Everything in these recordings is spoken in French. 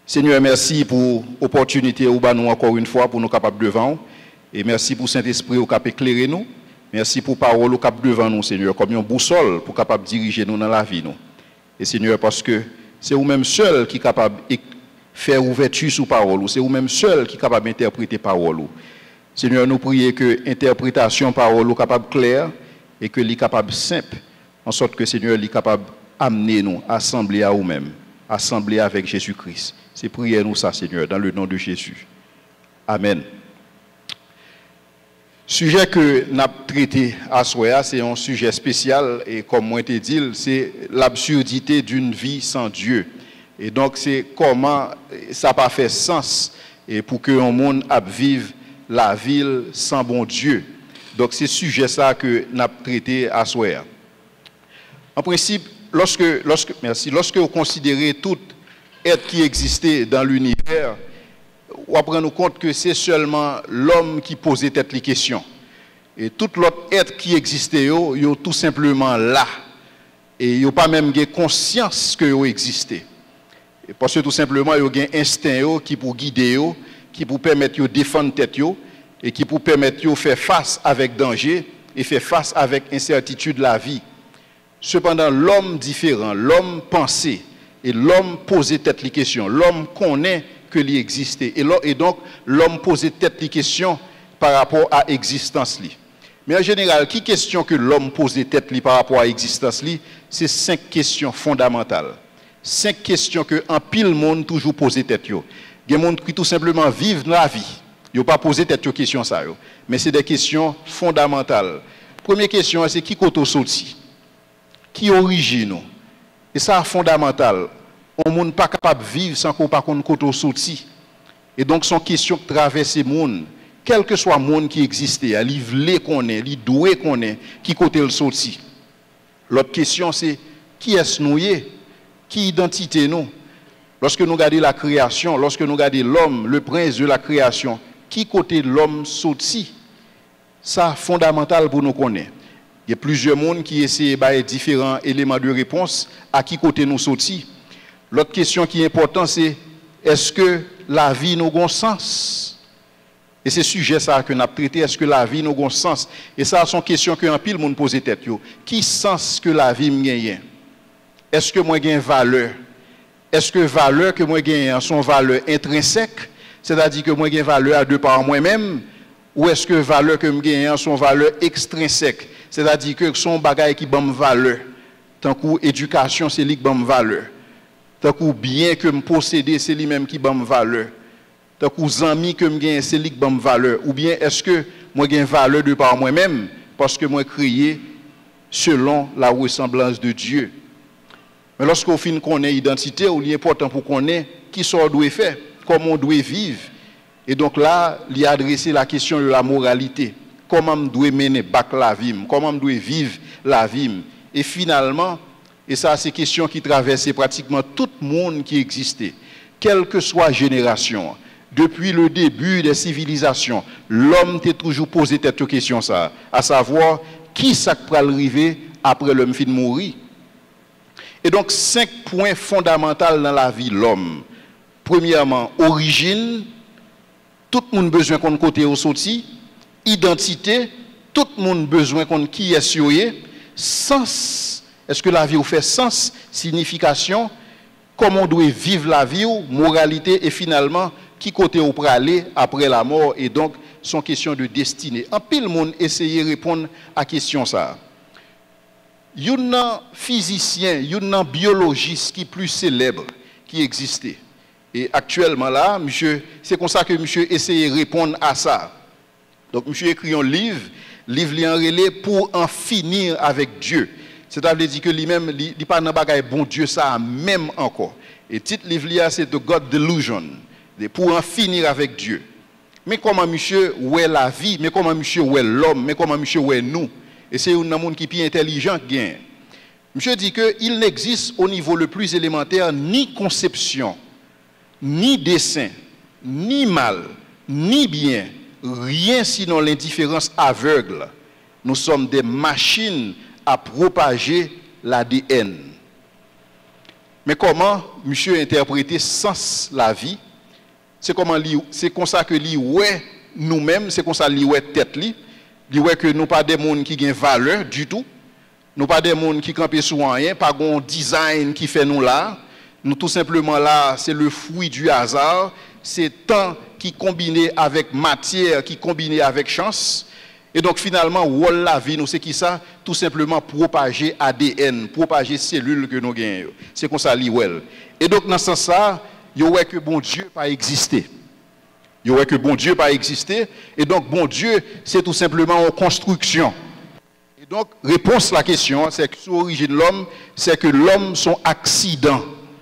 Seigneur, merci pour l'opportunité où nous encore une fois pour nous capables devant. Et merci pour Saint-Esprit qui a éclairé nous. Merci pour parole qui est devant nous, Seigneur, comme une boussole pour capable diriger nous dans la vie. Nous. Et Seigneur, parce que c'est vous-même seul qui est capable de faire ouverture sur parole. C'est vous-même seul qui est capable d'interpréter parole. Seigneur, nous prions que l'interprétation parole soit capable claire et que l'est capable simple, en sorte que Seigneur est capable d'amener nous, assembler à vous-même, assembler avec Jésus-Christ. C'est prier nous ça, Seigneur, dans le nom de Jésus. Amen. Sujet que nous avons traité à Soya, c'est un sujet spécial et comme moi te dit, c'est l'absurdité d'une vie sans Dieu. Et donc c'est comment ça n'a pas fait sens et pour que un monde vive la ville sans bon Dieu. Donc c'est sujet ça que nous avons traité à Soya. En principe, lorsque vous considérez tout être qui existait dans l'univers, on prend nous compte que c'est seulement l'homme qui posait tête les questions. Et tout l'autre être qui existait, yo tout simplement là. Et yo pas même conscience que yo existait. Parce que tout simplement, yo gen instinct qui pour guider yo, qui pour permettre de défendre tête yo, et qui pour permettre de faire face avec danger et faire face avec incertitude de la vie. Cependant, l'homme différent, l'homme pensé, et l'homme posait tête les questions. L'homme connaît que l'il existait. Et donc, l'homme posait tête les questions par rapport à l'existence. Mais en général, qui question que l'homme posait tête par rapport à l'existence, c'est 5 questions fondamentales. 5 questions que un pile monde toujours posé tête. Il y a des gens qui tout simplement vivent la vie. Ils n'ont pas posé tête aux questions ça. Mais c'est des questions fondamentales. Première question, c'est qui côté sorti? Qui origine? Et ça, c'est fondamental. On n'est pas capable de vivre sans qu'on pas côté sorti. Et donc, son question qui traverse le monde, quel que soit le monde qui existe, il veut qu'on est, il doit qu'on est, qui côté le sorti. L'autre question, c'est qui est-ce nous? Qui identité nous? Lorsque nous regardons la création, lorsque nous regardons l'homme, le prince de la création, qui côté l'homme sorti? Ça, c'est fondamental pour nous connaître. Il y a plusieurs mondes qui essaient de différents éléments de réponse à qui côté nous sorti. L'autre question qui est importante, c'est est-ce que la vie n'a un sens? Et c'est sujet ça que nous avons traité, est-ce que la vie n'a un sens? Et ça, c'est une question que un pile monde pose tête. Qui sens que la vie me gagne? Est-ce que moi gagne valeur? Est-ce que valeur que moi gagne sont valeur intrinsèque, c'est-à-dire que moi gagne valeur à deux par moi-même, ou est-ce que valeur que moi gagne sont valeur extrinsèque, c'est-à-dire que son bagage qui donne valeur, tant que éducation c'est lui qui donne valeur, tant que bien que me posséder c'est lui-même qui donne valeur, tant que amis que me gagne c'est lui qui donne valeur, ou bien est-ce que moi gagne valeur de par moi-même parce que moi créé selon la ressemblance de Dieu. Mais lorsqu'on finit qu'on ait identité, il est important pour qu'on ait qui soit doit faire, comment on doit vivre. Et donc là, il a adressé la question de la moralité. Comment on doit mener back la vie, comment on doit vivre la vie. Et finalement, et ça c'est une question qui traversait pratiquement tout le monde qui existait, quelle que soit la génération. Depuis le début des civilisations, l'homme t'a toujours posé cette question, ça, à savoir qui ça peut arriver après l'homme fin de mourir. Et donc, 5 points fondamentaux dans la vie de l'homme. Premièrement, origine, tout le monde a besoin qu'on côté au sorti. Identité, tout le monde a besoin qu'on qui est sur sens, est-ce que la vie fait sens, signification, comment on doit vivre la vie, moralité, et finalement, qui côté on peut aller après la mort, et donc, son question de destinée. En pile, le monde essaye de répondre à la question ça. Il y a un physicien, il y a un biologiste qui est plus célèbre qui existait. Et actuellement là, monsieur, c'est comme ça que monsieur essaye de répondre à ça. Donc monsieur écrit un livre en relais pour en finir avec Dieu. C'est-à-dire que lui-même, il n'est pas dans bagaille bon Dieu ça même encore. Et titre livre c'est The God Delusion, pour en finir avec Dieu. Mais comment monsieur ouais la vie, mais comment monsieur ouais l'homme, mais comment monsieur ouais nous? Et c'est un monde qui est plus intelligent que gain. Monsieur dit qu'il n'existe au niveau le plus élémentaire ni conception, ni dessein, ni mal, ni bien, rien sinon l'indifférence aveugle. Nous sommes des machines à propager l'ADN. Mais comment monsieur interpréter sens la vie? C'est comme ça que li ouais nous-mêmes, c'est comme ça li ouais tête li ouais que nous pas des monde qui gagne valeur du tout. Nous pas des monde qui campent sur rien, pas un design qui fait nous là. Nous tout simplement là, c'est le fruit du hasard, c'est temps qui combiné avec matière, qui combiné avec chance. Et donc finalement, rôle la vie, nous c'est qui ça? Tout simplement propager ADN, propager cellules que nous gagnons. C'est comme ça l'IWEL. Et donc dans ce sens-là, il y a que bon Dieu pas existé. Il y a que bon Dieu pas existé. Et donc bon Dieu, c'est tout simplement une construction. Et donc réponse à la question, c'est que sur l'origine de l'homme, c'est que l'homme son accident.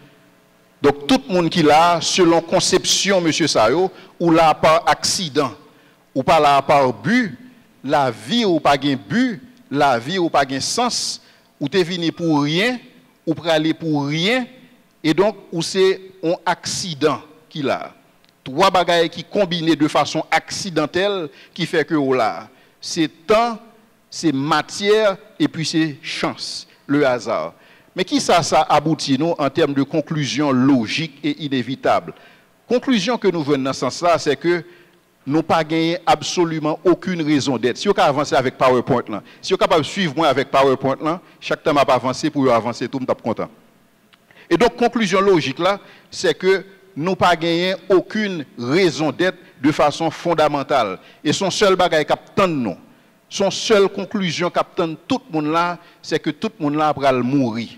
Donc tout le monde qui l'a, selon conception, monsieur Sayo, ou là par accident, ou pas là par but, la vie ou pas gain but, la vie ou pas gain sens, ou t'es venu pour rien, ou pour aller pour rien, et donc ou c'est un accident qu'il a. Trois bagailles qui combinent de façon accidentelle qui fait que là, c'est temps, c'est matière et puis c'est chance, le hasard. Mais qui ça aboutit nous en termes de conclusion logique et inévitable? Conclusion que nous venons dans ce sens-là, c'est que nous pas gagné absolument aucune raison d'être. Si vous avez avancé avec PowerPoint là, si vous êtes capable de suivre moi avec PowerPoint là, chaque temps m'a pas avancé pour avancer tout, je suis content. Et donc conclusion logique là, c'est que nous pas gagné aucune raison d'être de façon fondamentale. Et son seul bagage captant nous, son seule conclusion captant tout le monde là, c'est que tout le monde là va mourir.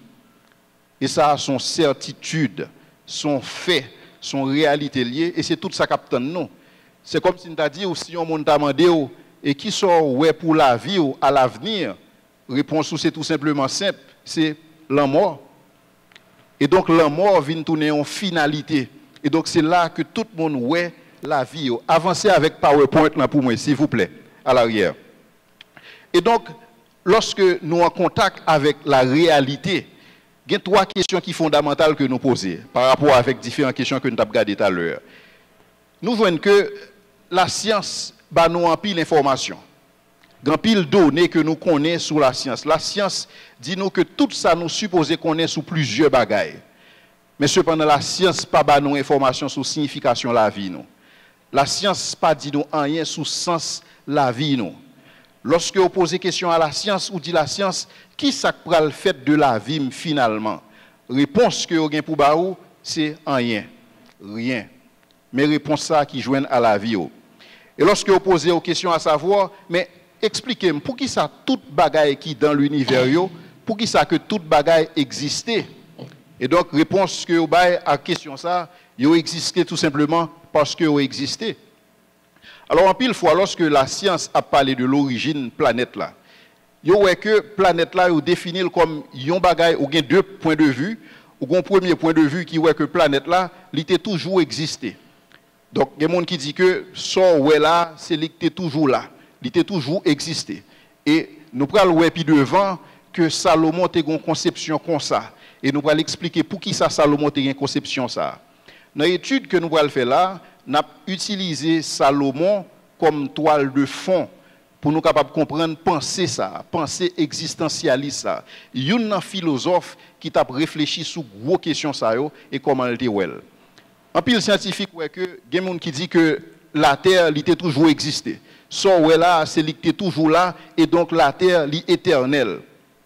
Et ça a son certitude, son fait, son réalité liée, et c'est tout ça captant nous. C'est comme si on t'a dit, ou si on t'a demandé, et qui sort ouais pour la vie ou à l'avenir, réponse c'est tout simplement simple, c'est la mort. Et donc la mort vient tourner en finalité. Et donc c'est là que tout le monde ouais la vie. Avancez avec PowerPoint là pour moi, s'il vous plaît, à l'arrière. Et donc, lorsque nous sommes en contact avec la réalité, il y a trois questions qui sont fondamentales que nous posons par rapport avec différentes questions que nous avons regardées tout à l'heure. Nous voyons que la science bah, nous en pile l'information. Il y a pile données que nous connaissons sur la science. La science dit nous que tout ça nous supposons connaître sur plusieurs bagailles. Mais cependant, la science pas bah, nous information sur la signification de la vie. Nous. La science pas dit nous rien sur le sens de la vie. Nous. Lorsque vous posez question à la science, ou dit la science, qui ça prend le fait de la vie finalement? Réponse que vous avez pour vous, c'est rien. Rien. Mais réponse ça qui joignent à la vie. Et lorsque vous posez aux questions à savoir, mais expliquez-moi, pour qui ça toute bagaille qui dans l'univers, pour qui ça que toute bagaille existait? Et donc, réponse que vous avez à la question ça, vous existez tout simplement parce que vous existez. Alors, en pile fois, lorsque la science a parlé de l'origine planète là, vous voyez que planète là, vous définissez comme yon bagaille, ou bien deux points de vue, ou un premier point de vue qui voit que planète là, il était toujours existé. Donc, il y a des gens qui disent que ça, ouais là, c'est qu'il était toujours là, il était toujours existé. Et nous prenons ouais puis devant que Salomon a une conception comme ça. Et nous allons expliquer pour qui ça Salomon a une conception ça. Dans l'étude que nous allons faire là, nous avons utilisé Salomon comme toile de fond pour nous capables de comprendre, penser ça, penser existentialiste ça. Il y a un philosophe qui a réfléchi sur gros questions ça et comment elle était well. En pile scientifique ouais que il y a des gens qui dit que la terre était toujours existé. Ça ouais là, c'est qu'il était toujours là et donc la terre est éternelle.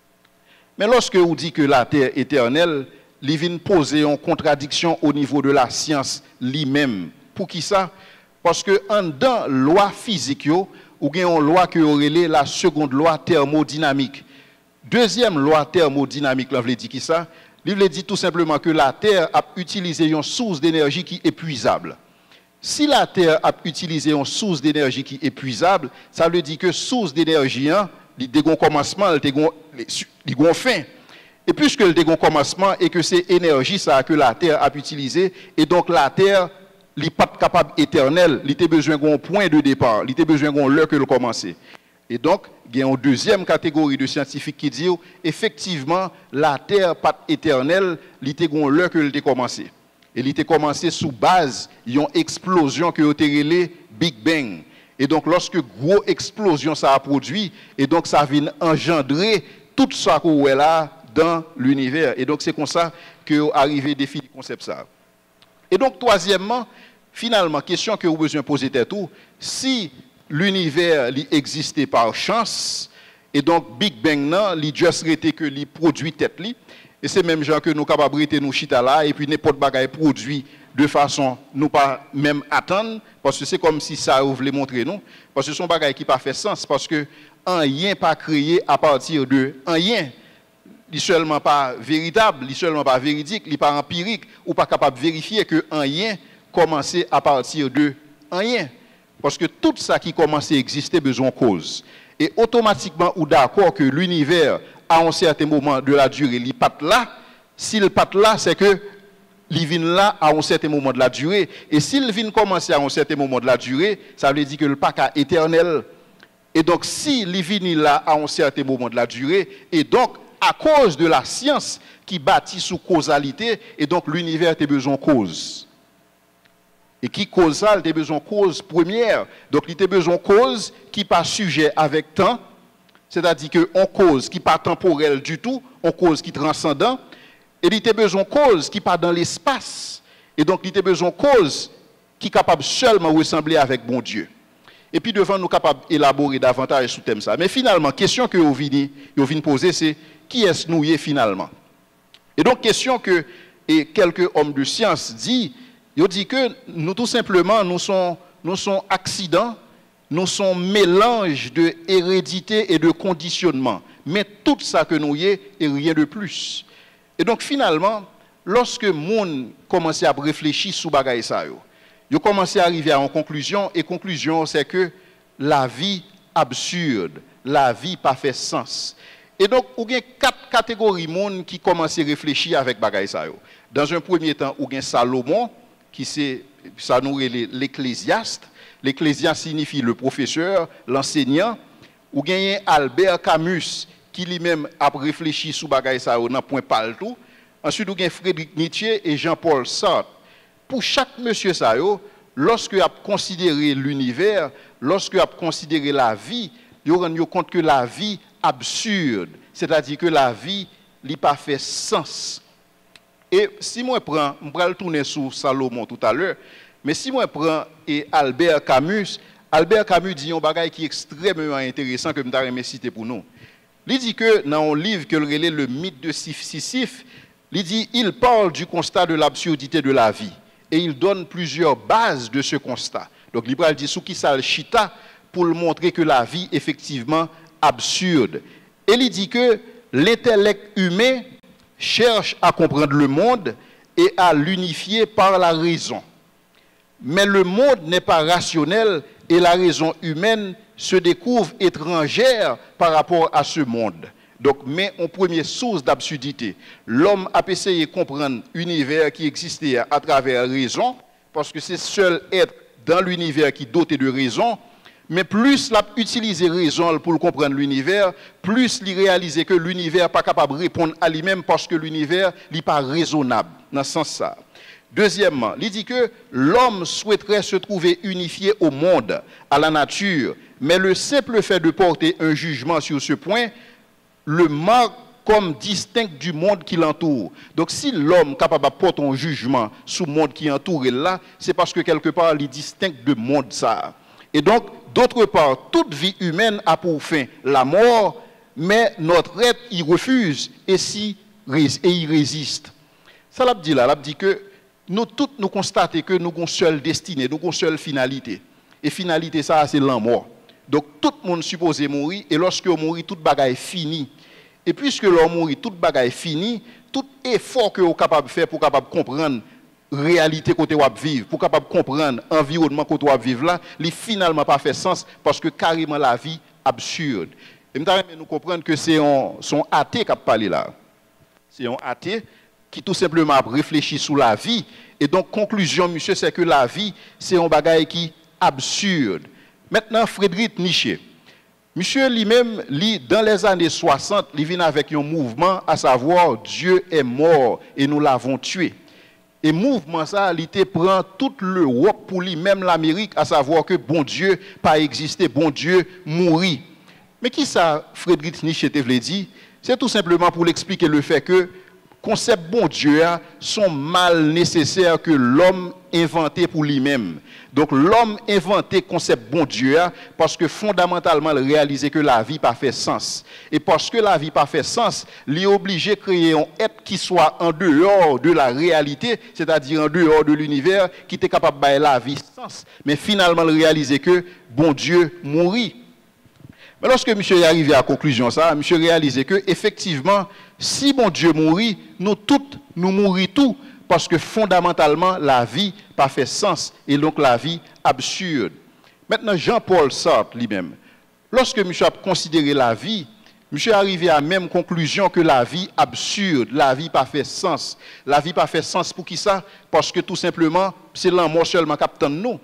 Mais lorsque vous dit que la terre est éternelle, il vient poser une contradiction au niveau de la science lui-même. Pour qui ça? Parce que dans la loi physique, ou bien une loi que relève la seconde loi thermodynamique. Deuxième loi thermodynamique, là, veut dire qui ça? Il veut dire tout simplement que la Terre a utilisé une source d'énergie qui est épuisable. Si la Terre a utilisé une source d'énergie qui est épuisable, ça veut dire que source d'énergie, il y a un commencement, il y a un fin. Et puisque il y a un commencement et que c'est énergie ça que la Terre a utilisé, et donc la Terre n'est pas capable éternelle, il a besoin d'un point de départ, il a besoin d'un l'heure que le commencer. Et donc, il y a une deuxième catégorie de scientifiques qui disent effectivement la Terre n'est pas éternelle, il a besoin l'heure que le commencer. Et il a commencé sous base d'une explosion que a été Big Bang. Et donc, lorsque gros explosion ça a produit, et donc ça vient engendrer tout ça qu'on est là dans l'univers. Et donc c'est comme ça que arrivé à définir le concept ça. Et donc troisièmement, finalement, question que vous avez besoin de poser tête tout, si l'univers existait par chance, et donc Big Bang non, il juste été que il produit tête li, et c'est même genre que nous capables de nous chita là et puis n'importe bagaille produit de façon nous pas même attendre parce que c'est comme si ça vous voulait montrer nous parce que son bagaille qui pas fait sens parce que rien pas créé à partir de rien. Il seulement pas véritable, il seulement pas véridique, il pas empirique ou pas capable de vérifier que rien commençait à partir de rien. Parce que tout ça qui commençait à exister besoin de cause. Et automatiquement, ou d'accord que l'univers, à un certain moment de la durée, il pas là. S'il pas là, c'est que il vient là à un certain moment de la durée. Et s'il vient commencer à un certain moment de la durée, ça veut dire que le pas éternel. Et donc, s'il vient là à un certain moment de la durée, et donc, à cause de la science qui bâtit sous causalité, et donc l'univers a besoin de cause. Et qui cause ça, il a besoin de cause première. Donc il a besoin de cause qui n'est pas sujet avec temps, c'est-à-dire qu'on cause qui n'est pas temporelle du tout, on cause qui est transcendant, et il a besoin de cause qui n'est pas dans l'espace. Et donc il a besoin de cause qui est capable seulement de ressembler avec bon Dieu. Et puis devant nous capables d'élaborer davantage sur thème ça. Mais finalement, question que vous venez poser, c'est qui est-ce nous finalement? Et donc, question que quelques hommes de science disent, ils disent que nous tout simplement, nous sommes accidents, nous sommes mélange de hérédité et de conditionnement. Mais tout ça que nous y est rien de plus. Et donc finalement, lorsque le monde commence à réfléchir sur bagaille ça, ils commencent à arriver à une conclusion, et conclusion c'est que la vie absurde, la vie pas fait sens. Et donc, il y a 4 catégories de monde qui commencent à réfléchir avec bagaille ça. Dans un premier temps, il y a Salomon, qui c'est ça nous l'ecclésiaste. L'ecclésiaste signifie le professeur, l'enseignant. Ou il y a Albert Camus, qui lui-même a réfléchi sur bagaille ça dans point pas tout. Ensuite, il y a Friedrich Nietzsche et Jean-Paul Sartre. Pour chaque monsieur ça, lorsque a considéré l'univers, lorsque a considéré la vie, il rend compte que la vie absurde, c'est-à-dire que la vie n'a pas fait sens. Et si moi je vais le tourner sur Salomon tout à l'heure, mais si moi je prends Albert Camus dit un bagage qui est extrêmement intéressant que je vais citer pour nous. Il dit que dans un livre que le mythe de Sisyphe, il parle du constat de l'absurdité de la vie. Et il donne plusieurs bases de ce constat. Donc, Libral dit, sous qui ça le chita, pour le montrer que la vie est effectivement absurde. Et il dit que l'intellect humain cherche à comprendre le monde et à l'unifier par la raison. Mais le monde n'est pas rationnel et la raison humaine se découvre étrangère par rapport à ce monde. Donc, mais en première source d'absurdité, l'homme a essayé de comprendre l'univers qui existait à travers la raison, parce que c'est seul être dans l'univers qui est doté de raison, mais plus il a utilisé raison pour comprendre l'univers, plus il réalisait que l'univers n'est pas capable de répondre à lui-même parce que l'univers n'est pas raisonnable, dans ce sens-là. Deuxièmement, il dit que l'homme souhaiterait se trouver unifié au monde, à la nature, mais le simple fait de porter un jugement sur ce point le marque comme distinct du monde qui l'entoure. Donc si l'homme est capable de porter un jugement sur le monde qui entoure là, c'est parce que quelque part il est distinct du monde ça. Et donc, d'autre part, toute vie humaine a pour fin la mort, mais notre être y refuse et y résiste. Ça l'a dit là, l'a dit que nous tous nous constatons que nous avons une seule destinée, nous avons une seule finalité. Et finalité ça c'est la mort. Donc tout le monde supposé mourir et lorsque on mourit toute bagaille est finie. Et puisque l'on mourit toute bagaille est finie, tout effort que vous êtes capable de faire pour capable comprendre réalité côté vous vivre, pour capable comprendre environnement côté vous vivre là, il finalement pas fait sens parce que carrément la vie absurde. Et nous comprendre que c'est son athée qui a parlé là. C'est un athée qui tout simplement a réfléchi sur la vie et donc conclusion monsieur c'est que la vie c'est un bagaille qui absurde. Maintenant, Friedrich Nietzsche. Monsieur lui-même, dans les années 60, il vient avec un mouvement, à savoir Dieu est mort et nous l'avons tué. Et mouvement ça, il prend toute l'Europe pour lui, même l'Amérique, à savoir que bon Dieu pas existé, bon Dieu mourit. Mais qui ça, Friedrich Nietzsche te voulait dire? C'est tout simplement pour l'expliquer le fait que concept bon Dieu sont mal nécessaires que l'homme inventé pour lui-même. Donc l'homme inventé concept bon Dieu parce que fondamentalement il réalisait que la vie pas fait sens. Et parce que la vie pas fait sens, il est obligé de créer un être qui soit en dehors de la réalité, c'est-à-dire en dehors de l'univers, qui était capable de bailler la vie sens. Mais finalement il réalisait que bon Dieu mourit. Mais lorsque monsieur est arrivé à la conclusion ça, monsieur réalisait que effectivement, si bon Dieu mourit, nous toutes nous mourons tout parce que fondamentalement la vie pas fait sens et donc la vie absurde. Maintenant Jean-Paul Sartre lui-même, lorsque monsieur a considéré la vie, monsieur est arrivé à la même conclusion que la vie absurde, la vie pas fait sens. La vie pas fait sens pour qui ça? Parce que tout simplement, c'est l'amour seulement qui attend nous.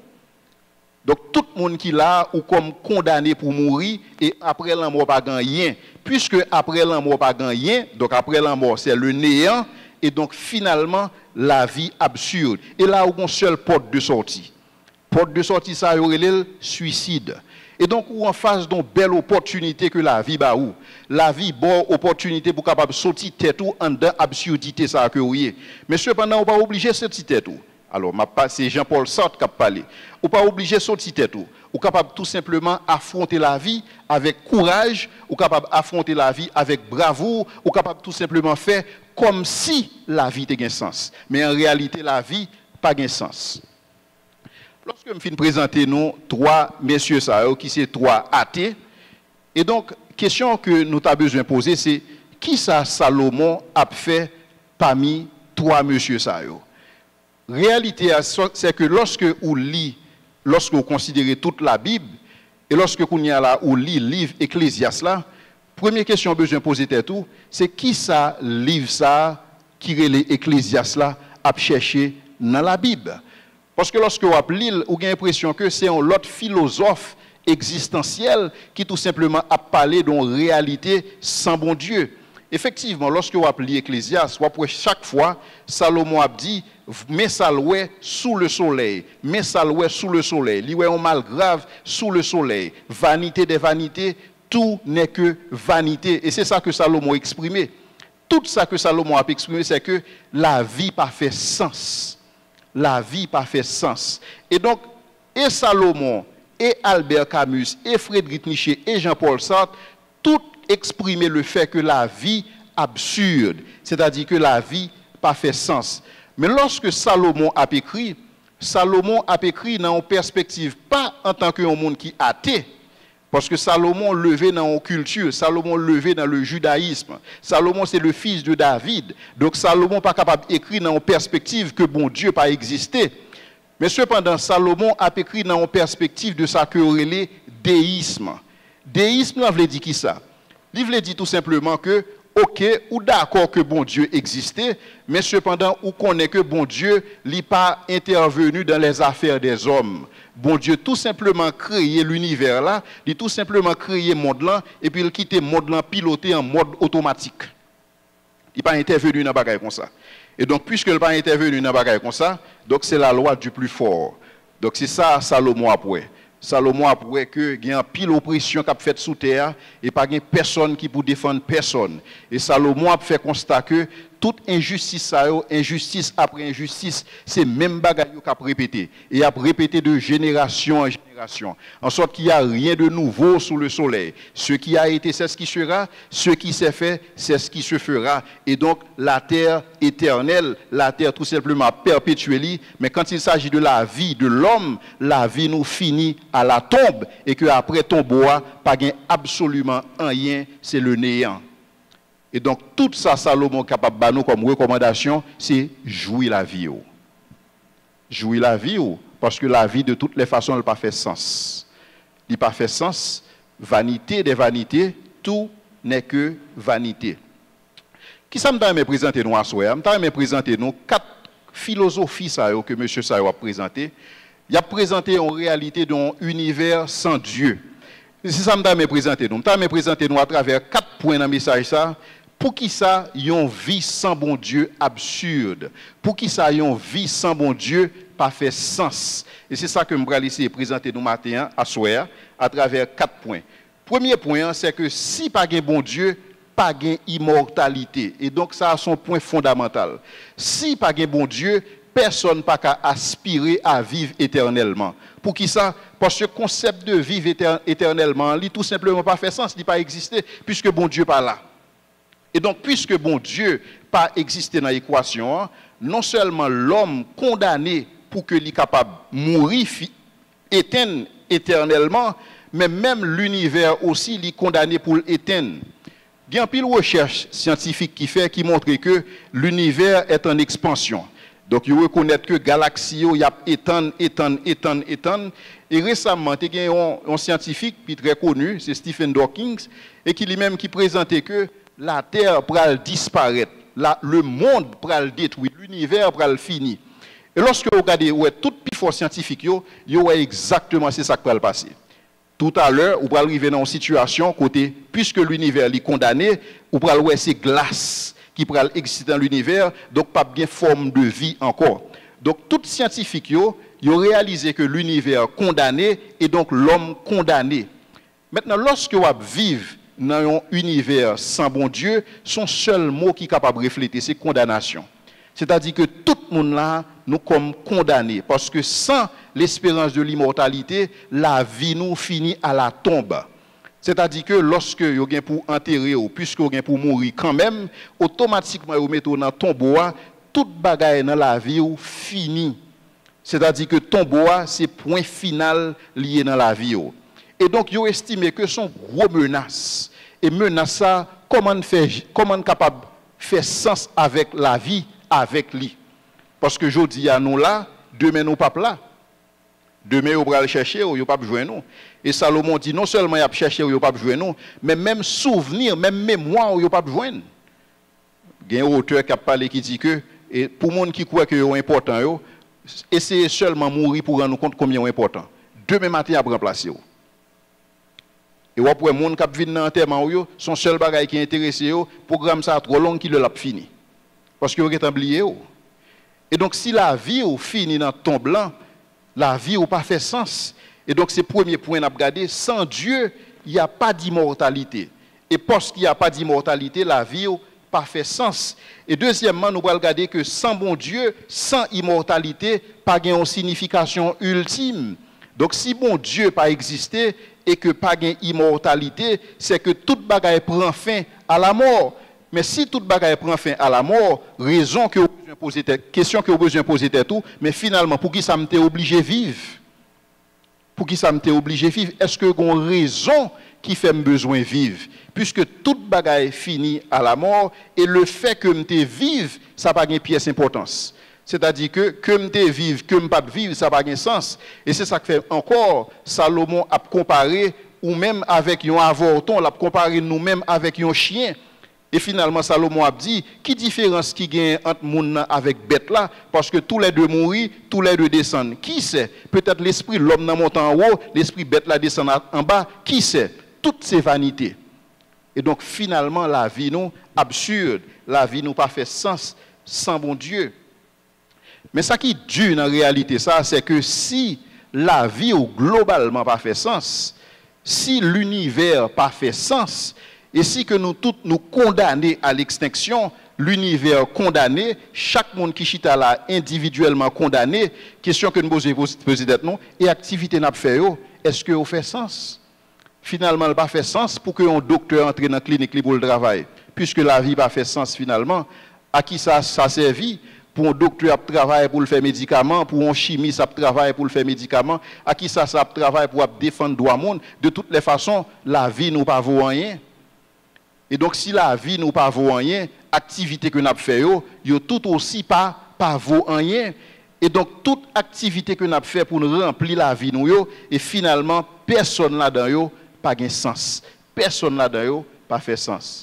Donc tout le monde qui l'a ou comme condamné pour mourir et après la mort pas gagné. Puisque après la mort pas gagné, donc après la mort c'est le néant et donc finalement la vie absurde. Et là où on seule porte de sortie. Porte de sortie ça y aurait le suicide. Et donc ou en face d'une belle opportunité que la vie ba ou. La vie bonne opportunité pour capable sortir tête ou en dedans absurdité ça que oui. Mais cependant on pas obligé sortir tête ou. Alors, c'est Jean-Paul Sartre qui a parlé. Ou pas obligé de sortir tête ou capable tout simplement affronter la vie avec courage, ou capable affronter la vie avec bravoure, ou capable tout simplement faire comme si la vie avait un sens. Mais en réalité, la vie n'a pas de sens. Lorsque je finis de présenter nous trois messieurs qui sont trois athées, et donc, question que nous avons besoin de poser, c'est qui ça Salomon a fait parmi trois messieurs ça? Réalité, c'est que lorsque vous lisez, lorsque vous considérez toute la Bible, et lorsque vous lisez le livre Ecclésiaste, la première question que besoin de poser tout, c'est qui ça livre ça, qui est l'Ecclésiaste là, à chercher dans la Bible. Parce que lorsque vous lisez, vous avez l'impression que c'est un autre philosophe existentiel qui tout simplement a parlé d'une réalité sans bon Dieu. Effectivement, lorsque vous appelez Ecclésiaste, chaque fois, Salomon a dit, mais ça louait sous le soleil, mais ça louait sous le soleil, il y a un mal grave sous le soleil, vanité des vanités, tout n'est que vanité. Et c'est ça que Salomon a exprimé. Tout ça que Salomon a exprimé, c'est que la vie pas fait sens. La vie pas fait sens. Et donc, et Salomon, et Albert Camus, et Friedrich Nietzsche, et Jean-Paul Sartre, tout exprimer le fait que la vie absurde, c'est-à-dire que la vie pas fait sens. Mais lorsque Salomon a écrit dans une perspective pas en tant qu'un monde qui athée, parce que Salomon levé dans une culture, Salomon levé dans le judaïsme, Salomon c'est le fils de David, donc Salomon pas capable d'écrire dans une perspective que bon Dieu pas existé. Mais cependant, Salomon a écrit dans une perspective de ça que relève déisme. Déisme, on veut dire qui ça? Il veut dire tout simplement que, ok, ou d'accord que bon Dieu existait, mais cependant, ou connaît que bon Dieu n'est pas intervenu dans les affaires des hommes. Bon Dieu tout simplement créé l'univers là, il tout simplement créé le monde là, et puis il quitte le monde là piloté en mode automatique. Il n'est pas intervenu dans le bagage comme ça. Et donc, puisque il n'est pas intervenu dans le bagage comme ça, donc c'est la loi du plus fort. Donc c'est ça Salomon après. Salomon a prouvé que il y a une pile oppression qui a fait sous terre et pas personne qui peut défendre personne. Et Salomon a fait constat que toute injustice, injustice après injustice, c'est même bagaille qu'a répété. Et a répété de génération en génération. En sorte qu'il n'y a rien de nouveau sous le soleil. Ce qui a été, c'est ce qui sera. Ce qui s'est fait, c'est ce qui se fera. Et donc, la terre éternelle, la terre tout simplement perpétuelle. Mais quand il s'agit de la vie de l'homme, la vie nous finit à la tombe. Et qu'après tombeau, pas absolument rien, c'est le néant. Et donc, tout ça, Salomon capable de nous comme recommandation, c'est jouir la vie. Jouir la vie, parce que la vie, de toutes les façons, elle n'a pas fait sens. Il n'a pas fait sens. Vanité des vanités, tout n'est que vanité. Qui ça me présenter nous à soir? Me présenter nous 4 philosophies que M. Sayo a présenté. Il a présenté en réalité d'un univers sans Dieu. C'est ça que je me présenter nous. Je me présenter nous à travers 4 points dans le message ça. Pour qui ça, y a une vie sans bon Dieu absurde? Pour qui ça, y a une vie sans bon Dieu pas fait sens? Et c'est ça que je vais essayer de présenter nous matin à soir à travers 4 points. Premier point, c'est que si pas un bon Dieu, pas d'immortalité. Et donc, ça a son point fondamental. Si pas de bon Dieu, personne n'a qu'à aspirer à vivre éternellement. Pour qui ça? Parce que le concept de vivre éternellement, il tout simplement pas fait sens, il n'a pas existé, puisque bon Dieu pas là. Et donc, puisque bon Dieu pas existé dans l'équation, non seulement l'homme condamné pour que soit capable de mourir, éteindre éternellement, mais même l'univers aussi est condamné pour l'éteindre. Il y a une pile de recherche scientifique qui montre que l'univers est en expansion. Donc, ils reconnaissent que la galaxie étend. Et récemment, il y a un scientifique très connu, c'est Stephen Hawking, et qui lui-même qui présentait que la Terre pourra disparaître, le monde pourra le détruire, l'univers pourra le finir. Et lorsque vous regardez tout le plus fort scientifique, vous voyez exactement c'est ça qui va le passer. Tout à l'heure, vous allez arriver dans une situation côté, puisque l'univers est condamné, vous allez voir ces glaces qui pourraient exister dans l'univers, donc pas bien forme de vie encore. Donc, tout scientifique, ils ont réalisé que l'univers est condamné et donc l'homme condamné. Maintenant, lorsque vous vivez dans un univers sans bon Dieu, son seul mot qui est capable de refléter, c'est condamnation. C'est-à-dire que tout le monde là, nous sommes condamnés. Parce que sans l'espérance de l'immortalité, la vie nous finit à la tombe. C'est-à-dire que lorsque vous avez pour enterrer, puisque vous avez pour mourir quand même, automatiquement vous mettez dans le tombeau, toute bagaille dans la vie finit. C'est-à-dire que le tombeau, c'est le point final lié dans la vie. Et donc, vous estimez que son gros menace. Et menace ça, comment capable de faire sens avec la vie, avec lui. Parce que je dis à nous là, demain nous pas là. Demain, vous allez chercher, vous n'avez pas besoin de nous. Et Salomon dit, non seulement il a cherché, vous n'avez pas besoin de nous, mais même souvenir, même mémoire, vous n'avez pas besoin de nous. Il y a un auteur qui a parlé qui dit que, et pour les gens qui croient que c'est important, essayez seulement de mourir pour rendre compte combien c'est important. Demain matin, il a remplacé. Et après, les gens qui viennent dans l'enterrement, son seul bagage qui est intéressé, le programme ça trop long qu'il l'a fini. Parce que vous avez oublié. Et donc, si la vie finit dans ton blanc, la vie n'a pas fait sens. Et donc, c'est le premier point à regarder. Sans Dieu, il n'y a pas d'immortalité. Et parce qu'il n'y a pas d'immortalité, la vie n'a pas fait sens. Et deuxièmement, nous allons regarder que sans bon Dieu, sans immortalité, pas de signification ultime. Donc, si bon Dieu n'a pas existé et que pas d'immortalité, c'est que toute bagaille prend fin à la mort. Mais si toute bagaille prend fin à la mort, question que vous avez besoin de poser tout, mais finalement, pour qui ça m'était obligé de vivre? Pour qui ça m'était obligé de vivre? Est-ce que vous avez une raison qui fait besoin de vivre? Puisque toute bagaille finit à la mort, et le fait que m'était vivre, ça n'a pas une pièce d'importance. C'est-à-dire que m'était vivre, que m'pas vivre, ça n'a pas de sens. Et c'est ça que fait encore, Salomon a comparé, ou même avec un avorton, l'a comparé nous-mêmes avec un chien. Et finalement, Salomon a dit, qui différence qui gagne entre moun avec bête là? Parce que tous les deux mourir, tous les deux descendent. Qui sait? Peut-être l'esprit, l'homme n'a monté en haut, l'esprit bête là descend en bas. Qui sait? Toutes ces vanités. Et donc, finalement, la vie nous absurde. La vie nous pas fait sens sans bon Dieu. Mais ça qui est dur en réalité, ça, c'est que si la vie globalement pas fait sens, si l'univers pas fait sens, et si que nous tous nous condamnés à l'extinction, l'univers condamné, chaque monde qui chita là individuellement condamné, question que nous posons d'être non, et activité n'a pas fait, est-ce que vous fait sens? Finalement, elle n'a pas fait sens pour qu'un docteur entre dans la clinique pour le travail, puisque la vie n'a pas fait sens finalement. À qui ça servi? Pour un docteur qui travaille pour le faire médicament, pour un chimiste qui travaille pour le faire médicament, à qui ça travaille pour défendre le droit monde? De toutes les façons, la vie n'a pas vaut rien. Et donc, si la vie n'a pas vaut rien, activité que nous avons fait, yo tout aussi pas vaut rien. Et donc, toute activité que nous avons fait pour nous remplir la vie, et finalement, personne là-dedans pas de sens. Personne là-dedans pas fait sens.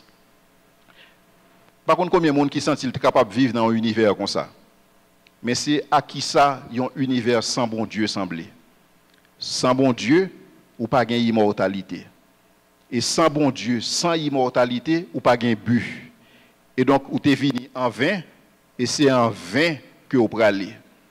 Par contre, combien de monde qui sont-ils capables de vivre dans un univers comme ça? Mais c'est à qui ça, un univers sans bon Dieu semblé. Sans bon Dieu, ou pas gain immortalité. Et sans bon Dieu, sans immortalité, ou pas gain but. Et donc, ou t'es venu en vain, et c'est en vain que vous aller.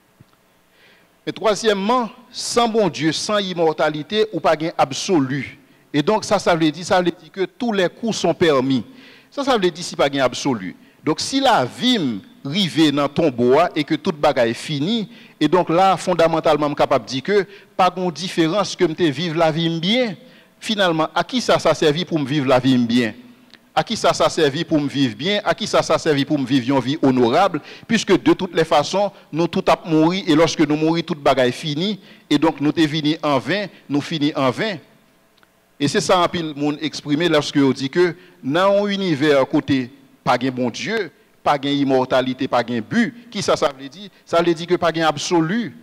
Et troisièmement, sans bon Dieu, sans immortalité, ou pas gain absolu. Et donc, ça veut dire que tous les coups sont permis. Ça veut dire si pas gain absolu. Donc si la vie rive dans tombeau et que toute bagaille est finie, et donc là, fondamentalement, je suis capable de dire que pas de différence que je vivre la vie bien. Finalement, à qui ça servi pour me vivre la vie bien? À qui ça servi pour me vivre bien? À qui ça servi pour me vivre une vie honorable? Puisque de toutes les façons, nous tout a mouru, et lorsque nous mourons, toute bagaille est finie, et donc nous sommes venus en vain, nous finissons en vain. Et c'est ça un peu le monde exprimé lorsque on dit que dans un univers côté pas de bon Dieu, pas de immortalité, pas de but, qui ça veut dire? Ça veut dire que pas de absolu.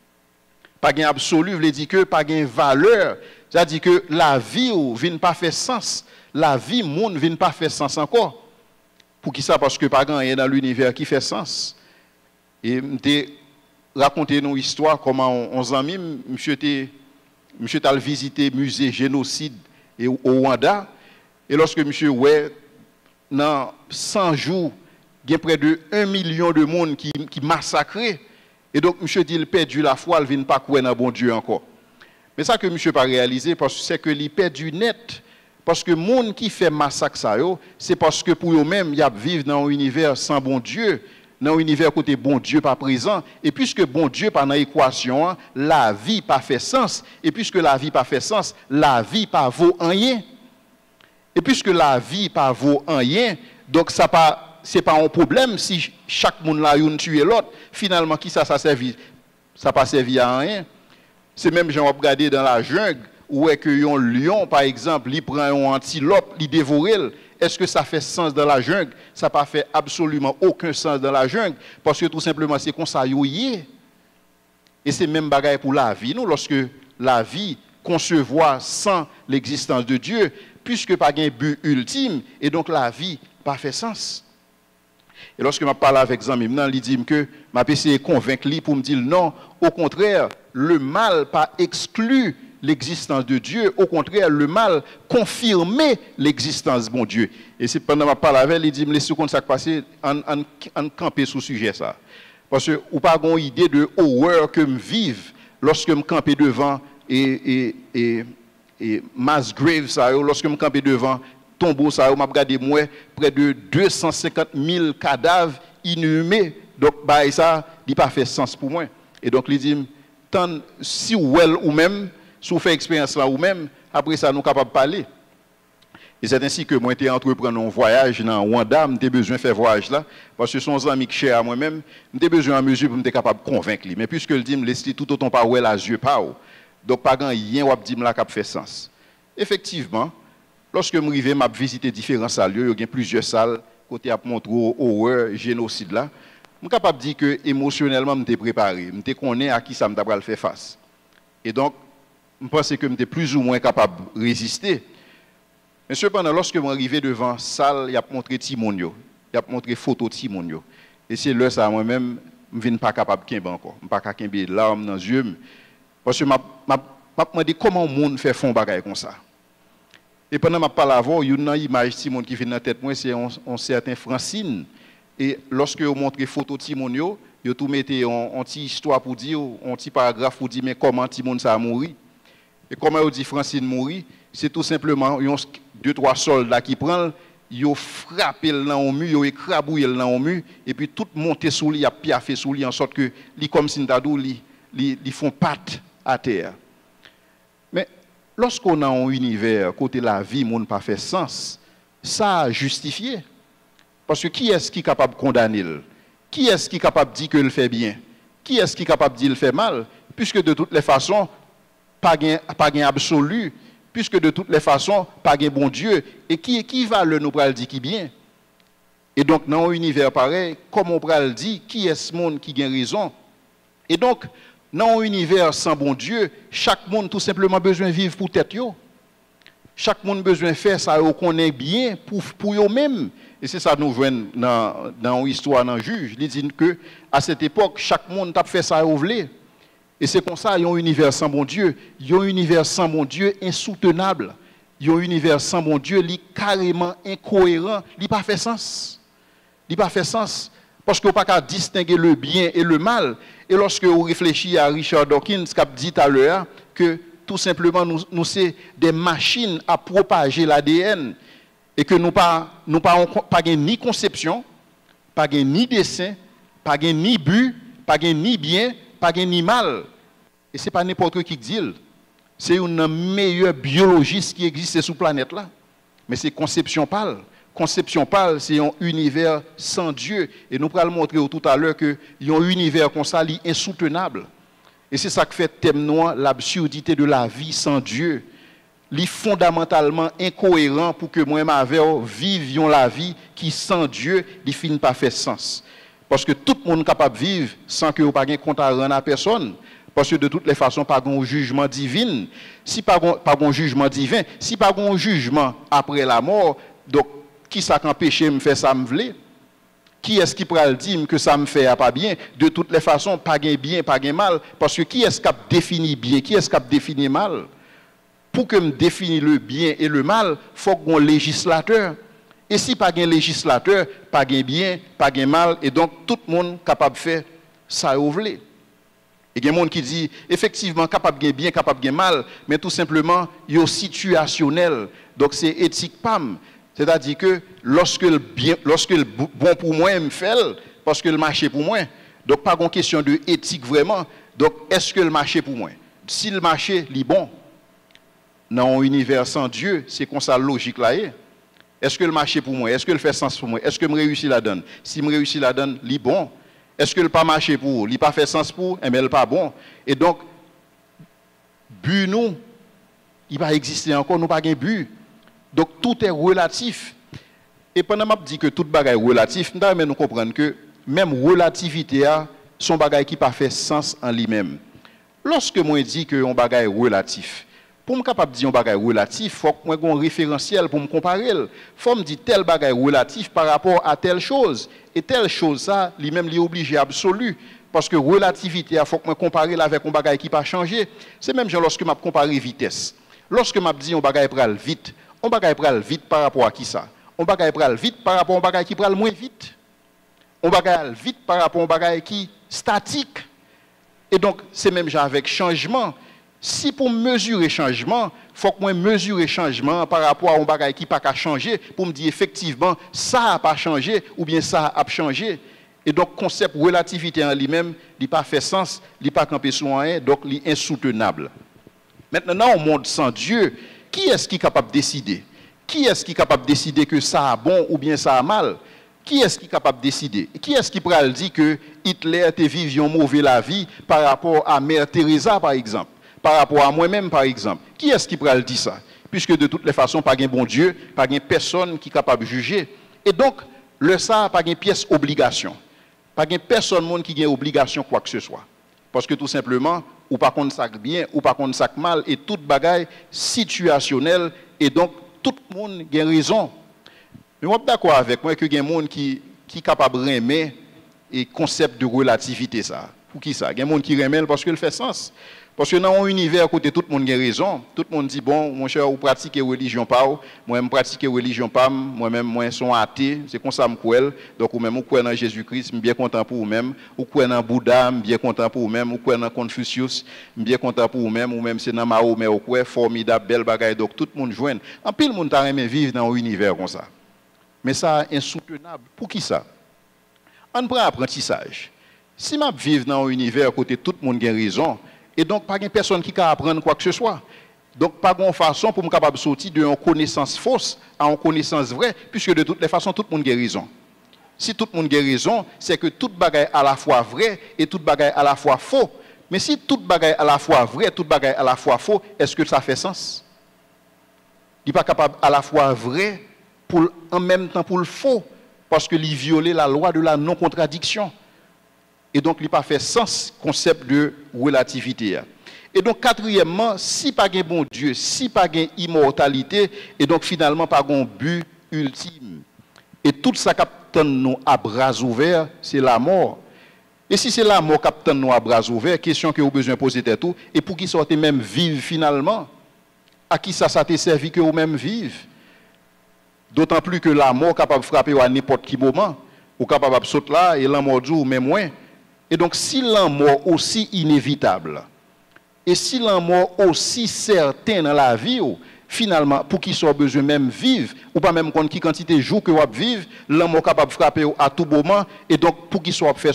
Pas de absolu veut dire que pas de valeur. Ça veut dire que la vie ne vient pas faire sens. La vie monde ne vient pas faire sens encore. Pour qui ça? Parce que pas de dans l'univers qui fait sens. Et je raconter une histoire comment on amis monsieur t'a visité musée génocide au Rwanda et lorsque monsieur ouais dans 100 jours il y a près de 1 million de monde qui massacré et donc monsieur dit il perdu la foi, il vient pas croire dans bon Dieu encore. Mais ça que monsieur pas réalisé parce que c'est que il perdu net parce que monde qui fait massacre ça yo, c'est parce que pour eux même il y a vivre dans un univers sans bon Dieu. Dans l'univers côté bon Dieu pas présent et puisque bon Dieu pas dans l'équation la vie pas fait sens et puisque la vie pas fait sens la vie pas vaut rien et puisque la vie pas vaut rien donc ça pas c'est pas un problème si chaque monde là une tuer l'autre finalement qui ça servi ça pas servi à rien c'est même gens regarder dans la jungle où est que un lion par exemple il prend un antilope il dévore. Est-ce que ça fait sens dans la jungle? Ça n'a pas fait absolument aucun sens dans la jungle, parce que tout simplement c'est comme ça y est. Et c'est même bagaille pour la vie, nous, lorsque la vie concevoir sans l'existence de Dieu, puisque pas un but ultime, et donc la vie pas fait sens. Et lorsque je parle avec Zami, il dit que je essayé de convaincre lui pour me dire non, au contraire, le mal pas exclu l'existence de Dieu, au contraire, le mal confirmait l'existence de bon Dieu. Et c'est pendant que je parle avec lui, il dit, me laissez comme ça passer, en camper sur ce sujet ça. Parce que vous n'avez pas une idée de horreur que je vive lorsque je campe devant et mass grave ça, lorsque je campe devant tombeau ça, je regarde moi près de 250 000 cadavres inhumés. Donc, ça n'a pas fait sens pour moi. Et donc, il dit, tant si ou même, si vous faites expérience là ou même, après ça, nous sommes capables de parler. Et c'est ainsi que moi, j'ai entrepris un voyage dans Rwanda, j'ai besoin de faire voyage là, parce que son ami qui cher à moi-même, j'ai besoin de mesure pour être capable de convaincre lui. Mais puisque le dit, laisse tout autant pas où la yeux pas. Donc, pas grand rien ou dit là qui fait sens. Effectivement, lorsque je suis arrivé, j'ai visité différents salles, il y a plusieurs salles, côté à montrer horreur, génocide là. Je suis capable de dire que émotionnellement, je suis préparé, je connais à qui ça me doit faire face. Et donc, je pense que je suis plus ou moins capable de résister. Mais cependant, lorsque je suis arrivé devant la salle, il a montré Timonio, il a montré photo Timonio. Et c'est là ça moi-même, je ne suis pas capable de kembe encore. Je ne suis pas capable de larmes dans les yeux. Parce que je me demandé comment le monde fait fond bagaille comme ça. Et pendant que je parle avant, il y a une image Timon qui vient dans la tête, c'est un certain Francine. Et lorsque je montre photo Timonio, il a tout mis en petite histoire pour dire, un petit paragraphe pour dire mais comment Timon ça a mouru. Et comment on dit Francine mourir, c'est tout simplement 2-3 soldats qui prennent, ils ont frappé dans le mur, ils ont écrabouillé dans le mur, et puis tout monté sous lui, il a piaffé sous lui, en sorte que, comme si ils font patte à terre. Mais lorsqu'on a un univers, côté la vie, mon pas fait sens, ça a justifié. Parce que qui est-ce qui est capable de condamner? Qui est-ce qui est capable de dire qu'il fait bien? Qui est-ce qui est capable de dire qu'il fait mal? Puisque de toutes les façons, pas gain absolu, puisque de toutes les façons, pas gain bon Dieu. Et qui va le nous pral dire qui bien? Et donc, dans un univers pareil, comme on pral dit, qui est ce monde qui a raison? Et donc, dans un univers sans bon Dieu, chaque monde tout simplement besoin de vivre pour tête yo. Chaque monde besoin de faire ça qu'on est bien pour eux-mêmes. Et c'est ça nous voyons dans l'histoire dans le juge. Il dit que à cette époque, chaque monde a fait ça au voulait. Et c'est comme ça, il y a un univers sans bon Dieu. Il y a un univers sans bon Dieu insoutenable. Il y a un univers sans bon Dieu, il est carrément incohérent. Il n'a pas fait sens. Il n'a pas fait sens. Parce qu'on ne peut pas distinguer le bien et le mal. Et lorsque vous réfléchissez à Richard Dawkins, qui a dit tout à l'heure, que tout simplement, nous sommes des machines à propager l'ADN. et que nous pas ni conception, pas ni dessin, pas ni but, pas ni bien, pas ni mal. Et ce n'est pas n'importe qui dit. C'est une meilleure biologiste qui existe sur la planète là. Mais c'est conception pâle. Conception pâle, c'est un univers sans Dieu. Et nous pourrons le montrer tout à l'heure que un univers comme ça, est insoutenable. Et c'est ça qui fait thème noir, l'absurdité de la vie sans Dieu. Il est fondamentalement incohérent pour que moi et ma mère vivions la vie qui sans Dieu, il finit pas faire sens. Parce que tout le monde est capable de vivre sans que vous n'ayez pas compte à rendre à personne. Parce que de toutes les façons, pas un jugement divin. Si pas un jugement divin, si pas un jugement après la mort, donc qui ça qu'empêche me faire ça me voulait? Qui est-ce qui pourra dire que ça me fait pas bien? De toutes les façons, pas gain bien, pas gain mal. Parce que qui est-ce qui a défini bien? Qui est-ce qui a défini mal? Pour que me définisse le bien et le mal, il faut qu'on législateur. Et si pas un législateur, pas gain bien, pas gain mal, et donc tout le monde capable de faire ça vous voulez. Et il y a des gens qui disent, effectivement, capable de bien, capable de mal, mais tout simplement, il est situationnel. Donc c'est éthique PAM. C'est-à-dire que lorsque le bon pour moi me fait, parce que le marché pour moi. Donc pas une question de éthique vraiment. Donc est-ce que le marché pour moi? Si le marché est bon, dans un univers sans Dieu, c'est comme ça logique là. Est-ce que le marché pour moi? Est-ce que le fait sens pour moi? Est-ce que je réussis la donne? Si je réussis la donne, il est bon. Est-ce que le pas marché pour? Il pas fait sens pour? Eh bien, il pas bon. Et donc, but nous, il va exister encore, nous pas de but. Donc tout est relatif. Et pendant que je dis que tout bagage est relatif, nous comprenons que même relativité a son bagage qui pas fait sens en lui-même. Lorsque moi dis que un bagage est relatif, pour me capable de dire un bagage relatif, faut que moi ait un référentiel pour me comparer. Faut me dire tel bagage relatif par rapport à telle chose et telle chose ça, lui-même est obligé absolu. Parce que relativité, il faut que je compare avec un bagage qui pas changé. C'est même genre lorsque je compare vitesse. Lorsque je dis un bagage pral vite, on bagage pral vite par rapport à qui ça? On bagage pral vite par rapport à un bagage qui pral moins vite. On bagage vite par rapport à un bagage qui statique. Et donc c'est même genre avec changement. Si pour mesurer changement, il faut que moi mesure changement par rapport à un bagage qui pas qu'à changer pour me dire effectivement ça n'a pas changé ou bien ça a changé. Et donc le concept relativité en lui-même, il n'a pas fait sens, il n'a pas campé sur rien, donc il est insoutenable. Maintenant, dans un monde sans Dieu, qui est-ce qui est capable de décider? Qui est-ce qui est capable de décider que ça a bon ou bien ça a mal? Qui est-ce qui est capable de décider? Qui est-ce qui pourrait dire que Hitler te vivait une mauvaise la vie par rapport à Mère Teresa, par exemple? Par rapport à moi-même, par exemple? Qui est-ce qui pourrait dire ça? Puisque de toutes les façons, pas un bon Dieu, pas une personne qui est capable de juger. Et donc, le ça, pas une pièce obligation. Pas une personne qui a obligation quoi que ce soit. Parce que tout simplement, ou pas contre ça bien, ou pas contre ça mal, et toute bagaille situationnelle, et donc tout le monde a raison. Mais moi, je suis d'accord avec moi que il y a des gens qui sont capables de remettre le concept de relativité. Ça. Pour qui ça? Il y a des gens qui remettent parce qu'il fait sens. Parce que dans un univers où tout le monde a raison, tout le monde dit, bon, mon cher, vous pratiquez religion pas, moi je pratique religion pas, moi-même, moi, je suis athée, c'est comme ça que je crois. Donc, vous-même, vous croyez dans Jésus-Christ, je suis bien content pour vous-même. Vous croyez dans Bouddha, je suis bien content pour vous-même. Vous croyez dans Confucius, je suis bien content pour vous-même. Ou même c'est dans Mahomet, vous croyez, formidable, belle bagaille. Donc, tout le monde joint. En pile, le monde a aimé vivre dans un univers comme ça. Mais ça, insoutenable. Pour qui ça? On prend apprentissage. Si je vis dans un univers où tout le monde a raison, et donc, pas de personne qui peut apprendre quoi que ce soit. Donc, pas de façon pour me capable de sortir d'une connaissance fausse à une connaissance vraie, puisque de toutes les façons, tout le monde a raison. Si tout le monde a raison, c'est que toute bagaille à la fois vrai et toute bagaille à la fois faux. Mais si toute bagaille à la fois vrai, toute bagaille à la fois faux, est-ce que ça fait sens? Il n'est pas capable à la fois vrai pour, en même temps pour le faux, parce qu'il viole la loi de la non-contradiction. Et donc, il n'a pas fait sens concept de relativité. Et donc, quatrièmement, si pas un bon Dieu, si pas une immortalité, et donc finalement pas un but ultime. Et tout ça qui nous à bras ouverts, c'est la mort. Et si c'est la mort qui nous à bras ouverts, question que vous avez besoin de poser tout, et pour qu'ils sortent même vivre finalement, à qui ça t'a servi que vous-même vivre? D'autant plus que la mort est capable de frapper à n'importe quel moment, ou capable de sauter là, et la mort du ou même moins. Et donc, si la mort aussi inévitable, et si la mort aussi certain dans la vie, finalement, pour qui soit besoin même vivre, ou pas même qui quantité de jours que vous vivre, l'homme est capable de frapper à tout moment, et donc pour qui soit fait,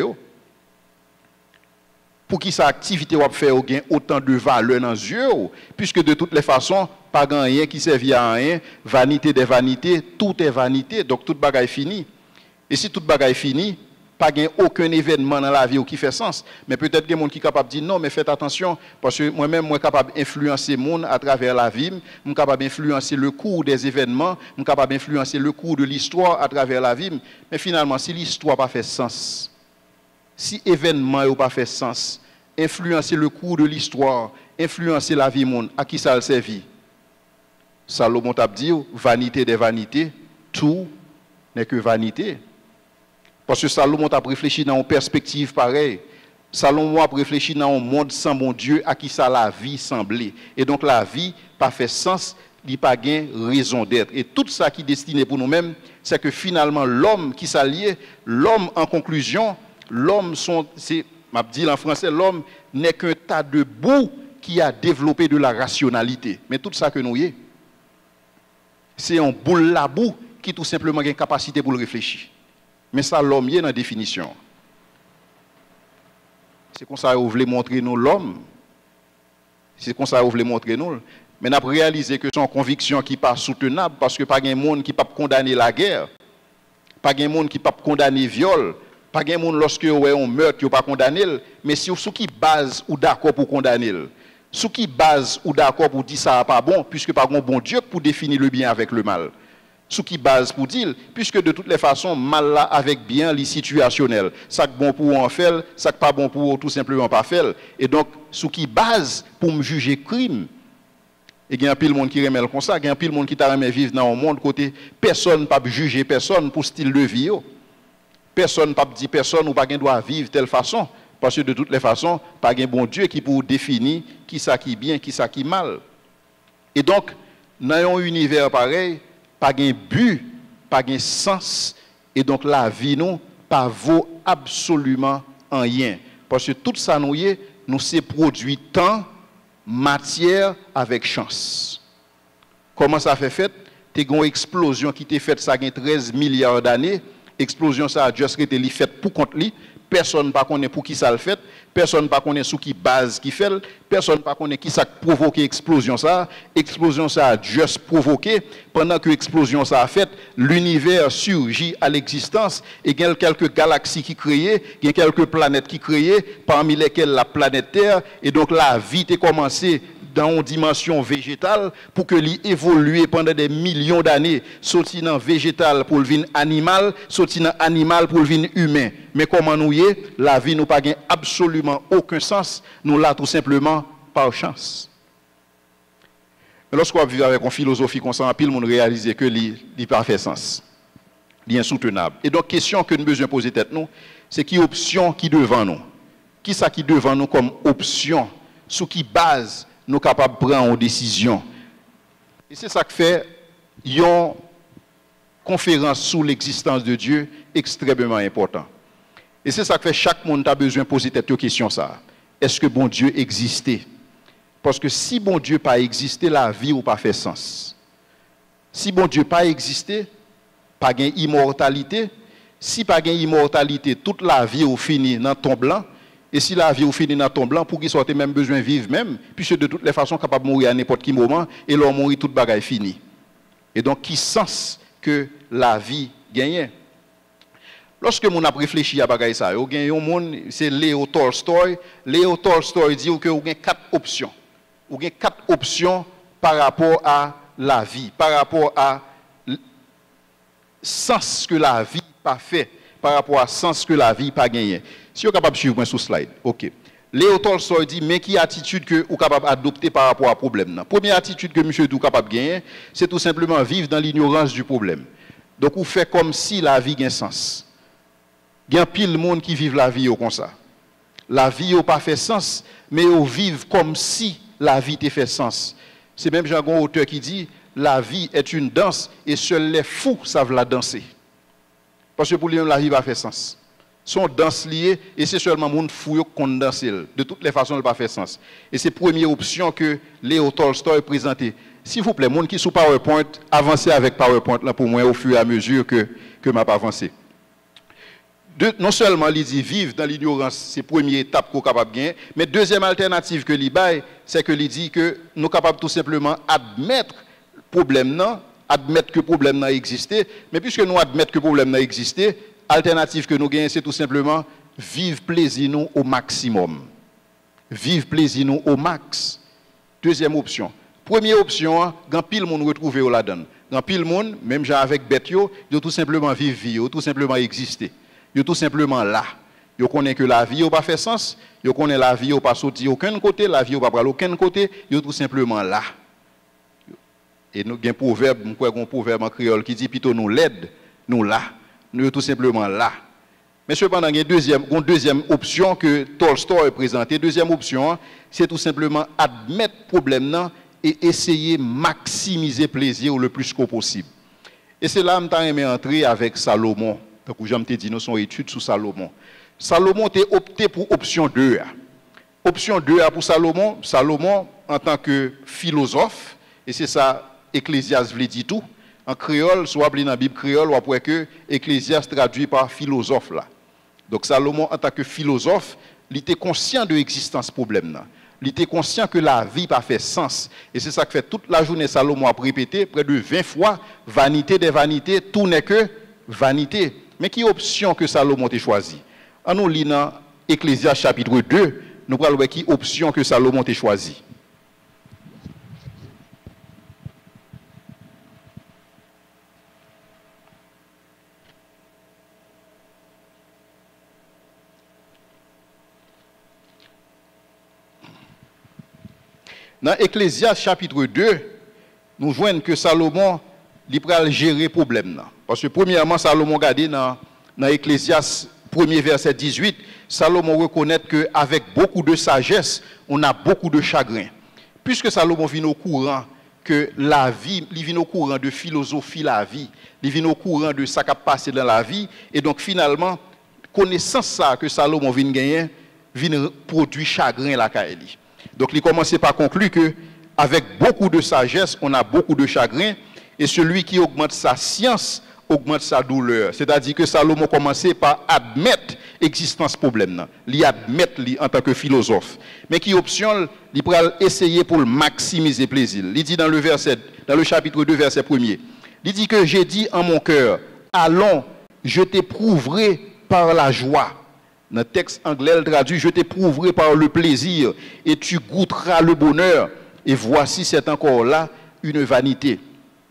pour qui sa activité va faire autant de valeur dans les yeux, puisque de toutes les façons, pas rien qui servit à rien, vanité des vanités, tout est vanité, donc toute bagaille fini. Et si toute bagaille fini, pas aucun événement dans la vie qui fait sens. Mais peut-être qu'il y a des gens qui sont capables de dire non, mais faites attention, parce que moi-même, je suis capable d'influencer le monde à travers la vie, je suis capable d'influencer le cours des événements, je suis capable d'influencer le cours de l'histoire à travers la vie. Mais finalement, si l'histoire n'a pas fait sens, si l'événement n'a pas fait sens, influencer le cours de l'histoire, influencer la vie monde, à qui ça le servit? Salomon t'a dit, vanité des vanités, tout n'est que vanité. Parce que Salomon a réfléchi dans une perspective pareille. Salomon a réfléchi dans un monde sans bon Dieu à qui ça la vie semblait. Et donc la vie pas fait sens, il pas gain raison d'être. Et tout ça qui est destiné pour nous-mêmes, c'est que finalement l'homme qui s'allie, l'homme en conclusion, l'homme c'est m'a dit en français, l'homme n'est qu'un tas de boue qui a développé de la rationalité. Mais tout ça que nous y est, c'est un boule la boue qui tout simplement a une capacité pour le réfléchir. Mais ça, l'homme y est dans la définition. C'est comme ça que vous voulez montrer nous l'homme. C'est comme ça que vous voulez montrer nous. Mais nous avons réalisé que c'est une conviction qui n'est pas soutenable parce que pas de monde qui ne peut pas condamner la guerre. Pas de monde qui ne peut pas condamner le viol. Pas de monde lorsque vous avez un meurtre qui ne peut pas condamner. Mais si vous qui base ou d'accord pour condamner. Sous qui base ou d'accord pour dire ça n'est pas bon, puisque pas un bon Dieu pour définir le bien avec le mal. Sous qui base pour dire, puisque de toutes les façons, mal là avec bien, les situationnels. Ça qui bon pour en faire, ça qui pas bon pour tout simplement pas faire. Et donc, sous qui base pour me juger crime. Et il y a un pile monde qui remet comme ça, il y a un pile monde qui t'a remis vivre dans un monde côté, personne ne peut juger personne pour style de vie. Personne ne peut dire personne ou pas doit vivre telle façon. Parce que de toutes les façons, pas un bon Dieu qui pour définir qui ça qui bien, qui ça qui mal. Et donc, dans un univers pareil, pas de but, pas de sens, et donc la vie nous pas vaut absolument rien. Parce que tout ça nous c'est produit temps, matière avec chance. Comment ça fait? Tu as une explosion qui t'est faite ça a 13 milliards d'années, explosion ça a juste été faite pour compte lui. Personne ne connaît pour qui ça le fait, personne ne connaît sous qui base qui fait, personne ne connaît qui ça a provoqué l'explosion ça. Explosion ça a juste provoqué, pendant que l'explosion ça a fait, l'univers surgit à l'existence et il y a quelques galaxies qui créent, il y a quelques planètes qui créent, parmi lesquelles la planète Terre, et donc la vie a commencé dans une dimension végétale pour que l'y évolue pendant des millions d'années, sorti dans végétal pour le vin animal, sorti dans animal pour le vin humain. Mais comment nous y est, la vie n'a pas absolument aucun sens, nous l'a tout simplement par chance. Mais lorsqu'on vit avec une philosophie comme ça, pile, on réalise que l'y pas fait sens. L'y insoutenable. Et donc, question que nous besoin poser tête nous, c'est qui option qui devant nous? Qui ça qui devant nous comme option? Sous qui base nous sommes capables de prendre une décision. Et c'est ça qui fait une conférence sur l'existence de Dieu extrêmement important. Et c'est ça qui fait chaque monde a besoin de poser cette question ça. Est-ce que bon Dieu existait? Parce que si bon Dieu pas existé, la vie n'a pas fait sens. Si bon Dieu pas existé, pas gain immortalité. Si pas gain immortalité, toute la vie au fini dans ton blanc. Et si la vie ou finit dans ton blanc, pour qu'il soit même besoin de vivre même, puisque de toutes les façons, capable de mourir à n'importe quel moment, et l'on mourit toute bagaille finie. Et donc, qui sens que la vie gagne? Lorsque mon a réfléchi à bagaille ça, il y a un monde, c'est Léo Tolstoy. Léo Tolstoy dit que vous avez 4 options. Vous avez 4 options par rapport à la vie, par rapport à sens que la vie pas fait, par rapport à sens que la vie pas gagné. Si vous êtes capable de suivre sur slide, ok. Léo Tolstoy dit, mais qui attitude que vous êtes capable d'adopter par rapport à problème? La première attitude que monsieur est capable de gagner, c'est tout simplement vivre dans l'ignorance du problème. Donc, vous faites comme si la vie a un sens. Il y a pile de monde qui vivent la vie comme ça. La vie n'a pas fait sens, mais ils vivent comme si la vie a fait sens. C'est même Jean Gon, auteur, qui dit, la vie est une danse et seuls les fous savent la danser. Parce que pour lui, la vie n'a pas fait sens. Son danse liée, et c'est seulement mon fou qu'on danse. De toutes les façons, il n'a pas fait sens. Et c'est la première option que Léo Tolstoy présentait. S'il vous plaît, monde qui sous PowerPoint, avancez avec PowerPoint là pour moi au fur et à mesure que m'a pas avancé. Non seulement il dit vivre dans l'ignorance, c'est la première étape qu'on est capable de gagner, mais deuxième alternative que l'il baille, c'est que il dit que nous sommes capables tout simplement admettre le problème, admettre que le problème existait, mais puisque nous admettons que le problème existait, l'alternative que nous gagnons, c'est tout simplement vivre plaisir nous au maximum. Vivre plaisir nous au max. Deuxième option. Première option, quand pile monde retrouvé au là-dedans. Quand pile monde, même genre avec bête yo, yo tout simplement vivre vie, yo tout simplement exister. Yo tout simplement là. Yo connaît que la vie n'a pas fait sens, yo connaît la vie n'a pas sorti aucun côté, la vie n'a pas aller aucun côté, yo tout simplement là. Et nous avons un proverbe en créole qui dit plutôt nous l'aide, nous là. Nous sommes tout simplement là. Mais cependant, il y a une deuxième option que Tolstoy a présentée. Deuxième option, c'est tout simplement admettre le problème et essayer de maximiser le plaisir le plus possible. Et c'est là que je suis entré avec Salomon. Donc, j'aime te dire, nous sommes études sur Salomon. Salomon a opté pour option 2. Option 2 pour Salomon. Salomon, en tant que philosophe, et c'est ça, Ecclésiaste veut dire tout. En créole, soit dans la Bible créole, ou après que Ecclésiaste traduit par philosophe là. Donc Salomon, en tant que philosophe, il était conscient de l'existence problème. Il était conscient que la vie n'a pas fait sens. Et c'est ça que fait toute la journée, Salomon a répété près de 20 fois, vanité des vanités, tout n'est que vanité. Mais quelle option que Salomon a choisi? En nous lisant Ecclésiaste chapitre 2, nous allons voir quelle option que Salomon a choisi. Dans Ecclésiaste chapitre 2, nous voyons que Salomon il peut gérer le problème. Parce que premièrement, Salomon regarde dans Ecclésiaste 1er verset 18, Salomon reconnaît qu'avec beaucoup de sagesse, on a beaucoup de chagrin. Puisque Salomon vient au courant que la vie, il vient au courant de philosophie la vie, il vient au courant de ce qui a passé dans la vie, et donc finalement, connaissance ça que Salomon vient gagner, vient produire chagrin la Kaeli. Donc, il commence par conclure qu'avec beaucoup de sagesse, on a beaucoup de chagrin, et celui qui augmente sa science augmente sa douleur. C'est-à-dire que Salomon commençait par admettre l'existence problème. Il admettre en tant que philosophe. Mais qui option, il peut essayer pour maximiser le plaisir. Il dit dans le chapitre 2, verset 1er, il dit que j'ai dit en mon cœur, allons, je t'éprouverai par la joie. Dans le texte anglais, il traduit, je t'éprouverai par le plaisir et tu goûteras le bonheur. Et voici, c'est encore là une vanité.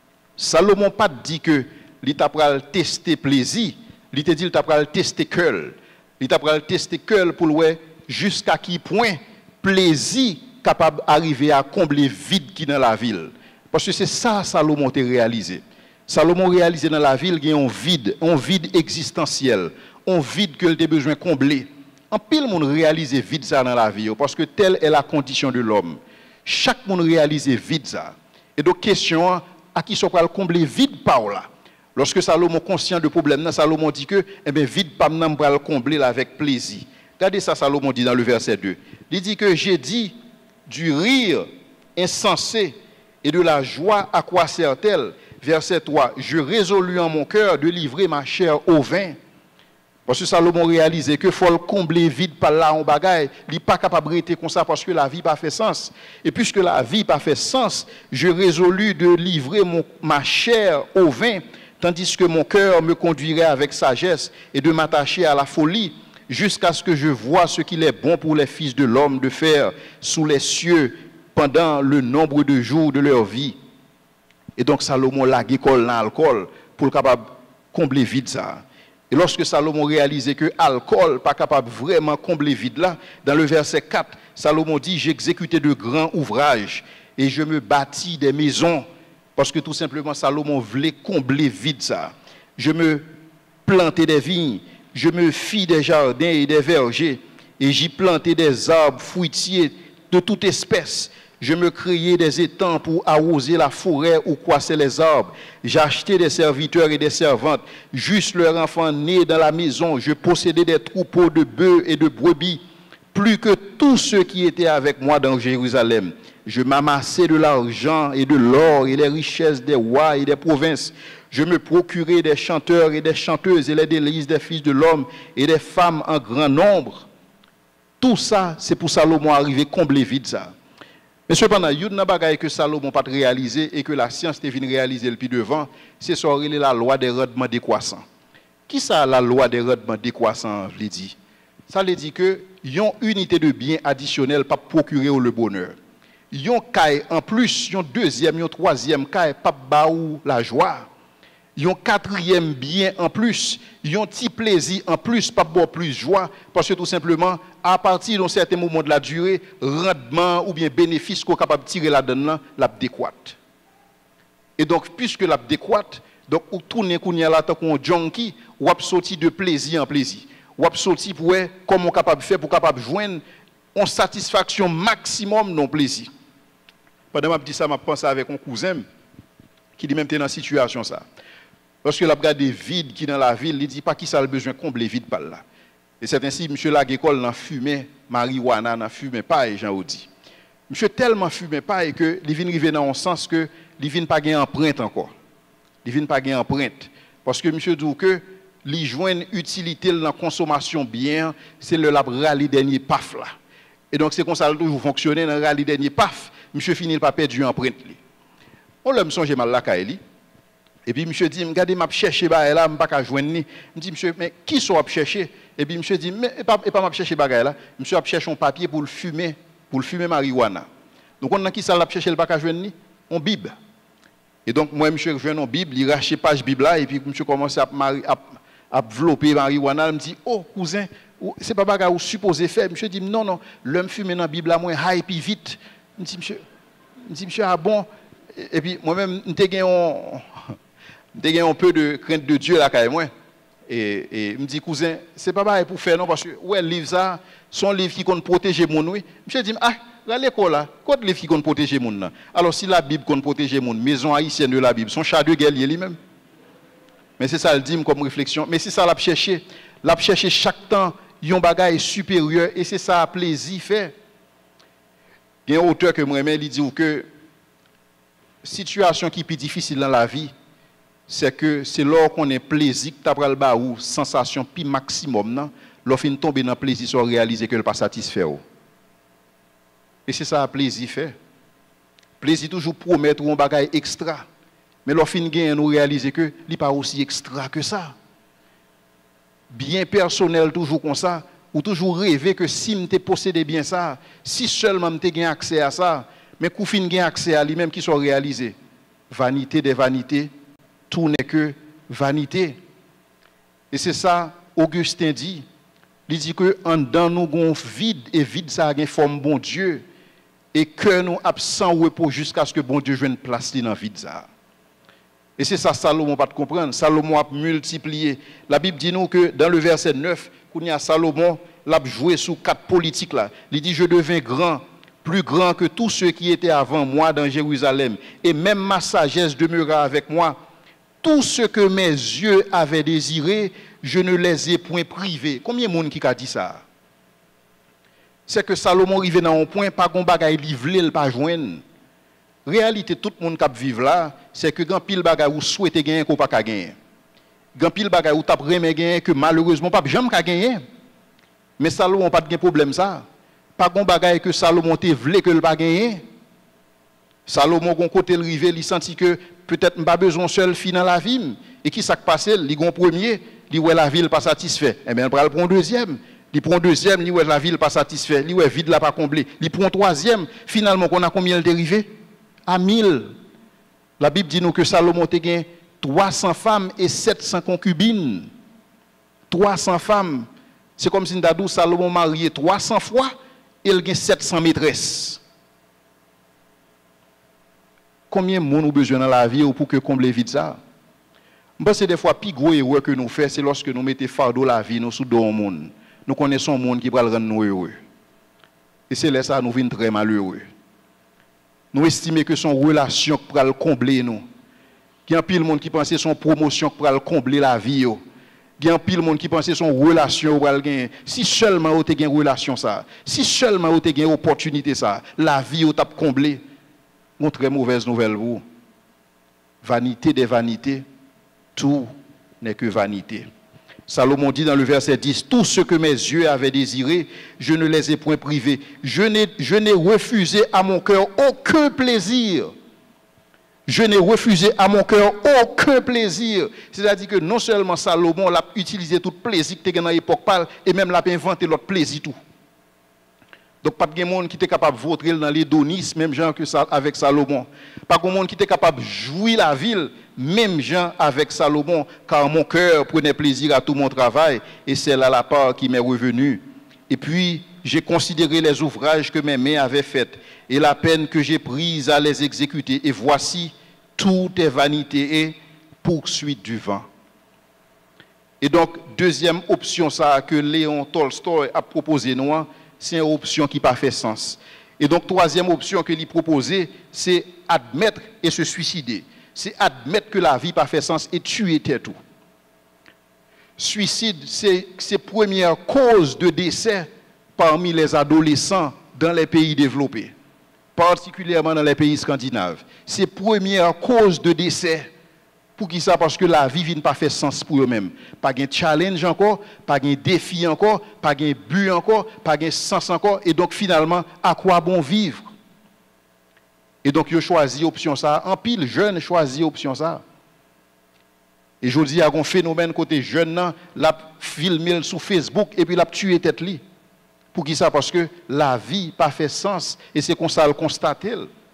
Salomon pas dit que il t'a pral tester plaisir, il t'a dit il t'a pral tester cœur. Il t'a pral tester cœur pour voir jusqu'à quel point plaisir capable d'arriver à combler vide qui dans la ville. Parce que c'est ça Salomon a réalisé. Salomon réalisé dans la ville qu'il y a un vide existentiel. On vide que tu as besoin de combler. En pile, monde réalise vide ça dans la vie, parce que telle est la condition de l'homme. Chaque monde réalise vide ça. Et donc, question à qui soit le combler vide par là. Lorsque Salomon conscient de problème, Salomon dit que vide par là, on le combler avec plaisir. Regardez ça, Salomon dit dans le verset 2. Il dit que j'ai dit du rire insensé et de la joie à quoi sert-elle? Verset 3. Je résolus en mon cœur de livrer ma chair au vin. Parce que Salomon réalisait que faut le combler vide par là en bagaille, il n'est pas capable de rester comme ça parce que la vie n'a pas fait sens. Et puisque la vie n'a pas fait sens, je résolus de livrer ma chair au vin, tandis que mon cœur me conduirait avec sagesse et de m'attacher à la folie, jusqu'à ce que je voie ce qu'il est bon pour les fils de l'homme de faire sous les cieux pendant le nombre de jours de leur vie. Et donc Salomon l'a l'école dans l'alcool pour capable combler vide ça. Et lorsque Salomon réalisait que l'alcool n'est pas capable vraiment combler vide là, dans le verset 4, Salomon dit, j'exécutais de grands ouvrages et je me bâtis des maisons. Parce que tout simplement, Salomon voulait combler vide ça. Je me plantais des vignes, je me fis des jardins et des vergers, et j'y plantais des arbres fruitiers de toute espèce. Je me créais des étangs pour arroser la forêt ou croisser les arbres. J'achetais des serviteurs et des servantes, juste leurs enfants nés dans la maison. Je possédais des troupeaux de bœufs et de brebis, plus que tous ceux qui étaient avec moi dans Jérusalem. Je m'amassais de l'argent et de l'or et les richesses des rois et des provinces. Je me procurais des chanteurs et des chanteuses et les délices des fils de l'homme et des femmes en grand nombre. Tout ça, c'est pour Salomon arriver combler vide ça. Mais cependant, il y a une bagaille que Salomon n'a pas réalisé et que la science est venue réaliser depuis devant, c'est la loi des rendements décroissants. Qui ça, la loi des rendements décroissants, veut dire? Ça veut dire que y a une unité de biens additionnels pour procurer le bonheur. Y a un caille en plus, y a un deuxième, y a un troisième caille pour baou la joie. Y a un quatrième bien en plus, y a un petit plaisir en plus, pas beaucoup plus joie, parce que tout simplement, à partir d'un certain moment de la durée, rendement ou bien bénéfice qu'on est capable de tirer là-dedans, l'abdéquate. Et donc, puisque l'abdéquate, donc, ou tourner là, tant qu'on junkie, ou sorti de plaisir en plaisir. Ou sorti pour comment on est capable de faire pour capable joindre une satisfaction maximum non plaisir. Pendant que je dis ça, je pense avec un cousin qui dit même dans la situation ça. Lorsque la regarde des vides qui dans la ville, il dit pas qui ça a besoin de combler vide par là. Et c'est ainsi monsieur Laguécole n'a fumé marijuana, n'a fumé pas et Jean Audi. Monsieur tellement fumé pas et que il vient arriver dans un sens que il vient pas gagner empreinte encore. Il vient pas gagner empreinte parce que monsieur dit que li joindre utilité dans la consommation bien, c'est le rallye dernier paf là. Et donc c'est comme ça toujours fonctionner dans rallye dernier paf, monsieur finit pas perdre empreinte li. On l'a me songe mal la kaeli. Et puis monsieur dit, regardez m'a chercher ba là, m'pas ka joindre ni. Me dit monsieur mais qui sont à chercher? Et puis monsieur dit mais pas m'a chercher bagay là, monsieur a cherché un papier pour le fumer marijuana. Donc on a qui ça l'a chercher le pas ka joindre ni? On Bible. Et donc moi monsieur joindre en Bible, il rache page Bible là et puis monsieur commence à développer marijuana, me dit oh cousin, c'est pas bagay ou supposé faire. Monsieur dit non, l'homme fumer dans Bible là moins hype vite. Me dit monsieur ah bon et puis moi-même m'te gagné un peu de crainte de Dieu là quand même et me dit cousin c'est pas pareil pour faire non parce que ouais livre ça son livre qui compte protéger mon oui monsieur dit ah là l'école là quoi livre qui compte protéger mon là alors si la Bible compte protéger mon maison haïtienne de la Bible son char de guerre lui-même mais c'est ça le dit comme réflexion mais c'est ça l'a chercher chaque temps yon bagaille supérieur et c'est ça plaisir faire il y a un auteur que moi il dit que situation qui est plus difficile dans la vie c'est que c'est lors qu'on est plaisir que tu as le ou sensation plus maximum non lorsqu'on tombe dans plaisir sans réaliser que le pas satisfait et c'est ça plaisir fait plaisir toujours promettre un bagage extra mais lorsqu'on gagne nous réaliser que il pas aussi extra que ça bien personnel toujours comme ça ou toujours rêver que si me posséder bien ça si seulement me gagne accès à ça mais qu'on fin gagne accès à lui-même qui soit réalisé vanité des vanités tout n'est que vanité. Et c'est ça, Augustin dit. Il dit que en dedans nous avons vide et vide ça a une forme bon Dieu et que nous absent repos jusqu'à ce que bon Dieu joue une place dans vide ça. Et c'est ça Salomon pas de comprendre. Salomon a multiplié. La Bible dit nous que dans le verset 9, quand il y a Salomon l'a joué sous quatre politiques là. Il dit je deviens grand, plus grand que tous ceux qui étaient avant moi dans Jérusalem et même ma sagesse demeura avec moi. Tout ce que mes yeux avaient désiré, je ne les ai point privés. Combien de monde qui a dit ça? C'est que Salomon arrive dans un point, pas qu'on bagaille livré, il pas joindre. Réalité, tout le monde qui vit là, c'est que quand pile bagaille ou souhaite gagner qu'on pas gagner. Quand pile bagaille ou t'a remet gagner que malheureusement pas jamais gagner. Mais Salomon pas de problème ça. Pas qu'on bagaille que Salomon te voulait que le pas gagner. Salomon gon côté le rivé, il senti que peut-être pas besoin seul fin dans la vie et qui s'est passé, il gon premier, il ouais la ville pas satisfait. Et bien il prend deuxième, il prend deuxième, il ouais la ville pas satisfait, il ouais vide là pas comblé. Il prend troisième, finalement qu'on a combien le dérivé? À 1000. La Bible dit nous que Salomon te gain 300 femmes et 700 concubines. 300 femmes. C'est comme si nous Salomon marié 300 fois et il gain 700 maîtresses. Combien de monde nous besoin dans la vie pour que combler vite ça? C'est des fois plus gros erreur que nous faisons, c'est lorsque nous mettons fardeau la vie nous sous le monde. Nous connaissons un monde qui va le rendre nous heureux. Et c'est là ça nous vient très malheureux. Nous estimons que son relation pour le combler nous. Il y a un pile monde qui pense son promotion pour le combler la vie. Il y a un pile monde qui pense son relation pour le gagner. Si seulement vous avez une relation ça, si seulement vous avez une opportunité ça, la vie vous tape combler. Une très mauvaise nouvelle vous. Vanité des vanités, tout n'est que vanité. Salomon dit dans le verset 10, tout ce que mes yeux avaient désiré, je ne les ai point privés. Je n'ai refusé à mon cœur aucun plaisir. Je n'ai refusé à mon cœur aucun plaisir. C'est-à-dire que non seulement Salomon l'a utilisé tout plaisir que tu as dans l'époque, et même l'a inventé l'autre plaisir tout. Donc, pas de monde qui était capable de voter dans l'hédonisme, même genre que ça avec Salomon. Pas de monde qui était capable de jouir la ville, même genre avec Salomon, car mon cœur prenait plaisir à tout mon travail, et c'est là la part qui m'est revenue. Et puis, j'ai considéré les ouvrages que mes mains avaient faits, et la peine que j'ai prise à les exécuter. Et voici, tout est vanité et poursuite du vent. Et donc, deuxième option ça que Léon Tolstoï a proposé nous, c'est une option qui n'a pas fait sens. Et donc, troisième option que lui proposait, c'est admettre et se suicider. C'est admettre que la vie n'a pas fait sens et tuer tout. Suicide, c'est première cause de décès parmi les adolescents dans les pays développés, particulièrement dans les pays scandinaves. C'est première cause de décès. Pour qui ça? Parce que la vie n'a pas fait sens pour eux-mêmes. Pas de challenge encore, pas de défi encore, pas de but encore, pas de sens encore. Et donc finalement, à quoi bon vivre? Et donc, ils ont choisi l'option ça. En pile, jeunes choisissent l'option ça. Et je dis, il y a un phénomène côté jeune, l'a filmé sur Facebook et puis l'a tué tête li. Pour qui ça? Parce que la vie n'a pas fait sens. Et c'est comme ça le constater.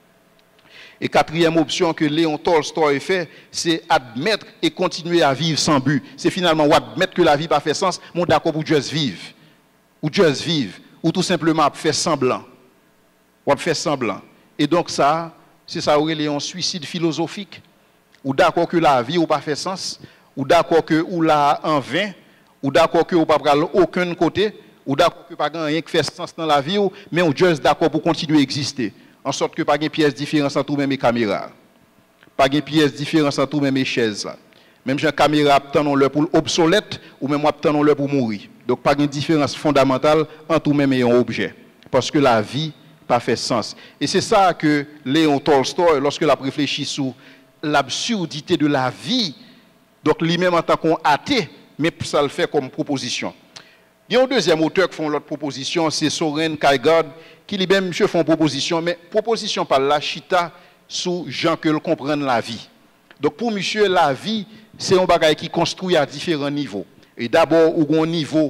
Et quatrième option que Léon Tolstoï fait, c'est admettre et continuer à vivre sans but. C'est finalement admettre que la vie n'a pas fait sens, mais d'accord pour juste vivre. Ou juste vivre. Ou tout simplement faire semblant. Ou faire semblant. Et donc ça, c'est ça où il y a un suicide philosophique. Ou d'accord que la vie n'a pas fait sens. Ou d'accord que ou la en vain. Ou d'accord que ou pas prendre aucun côté. Ou d'accord que pas rien qui fait sens dans la vie. Mais on juste d'accord pour continuer à exister. En sorte que pas de pièces différentes entre même les caméras. Pas de pièces différentes entre même les chaises. Même si la caméra attend le pour obsolète ou même attend le pour mourir. Donc pas de différence fondamentale entre même et un objet. Parce que la vie n'a pas fait sens. Et c'est ça que Léon Tolstoï, lorsqu'il a réfléchi sur l'absurdité de la vie, donc lui-même en tant qu'athée, mais ça le fait comme proposition. Il y a un deuxième auteur qui font l'autre proposition, c'est Soren Kierkegaard, qui lui-même font une proposition, mais proposition par la chita sous gens que le comprennent la vie. Donc pour monsieur, la vie, c'est un bagage qui construit à différents niveaux. Et d'abord, au niveau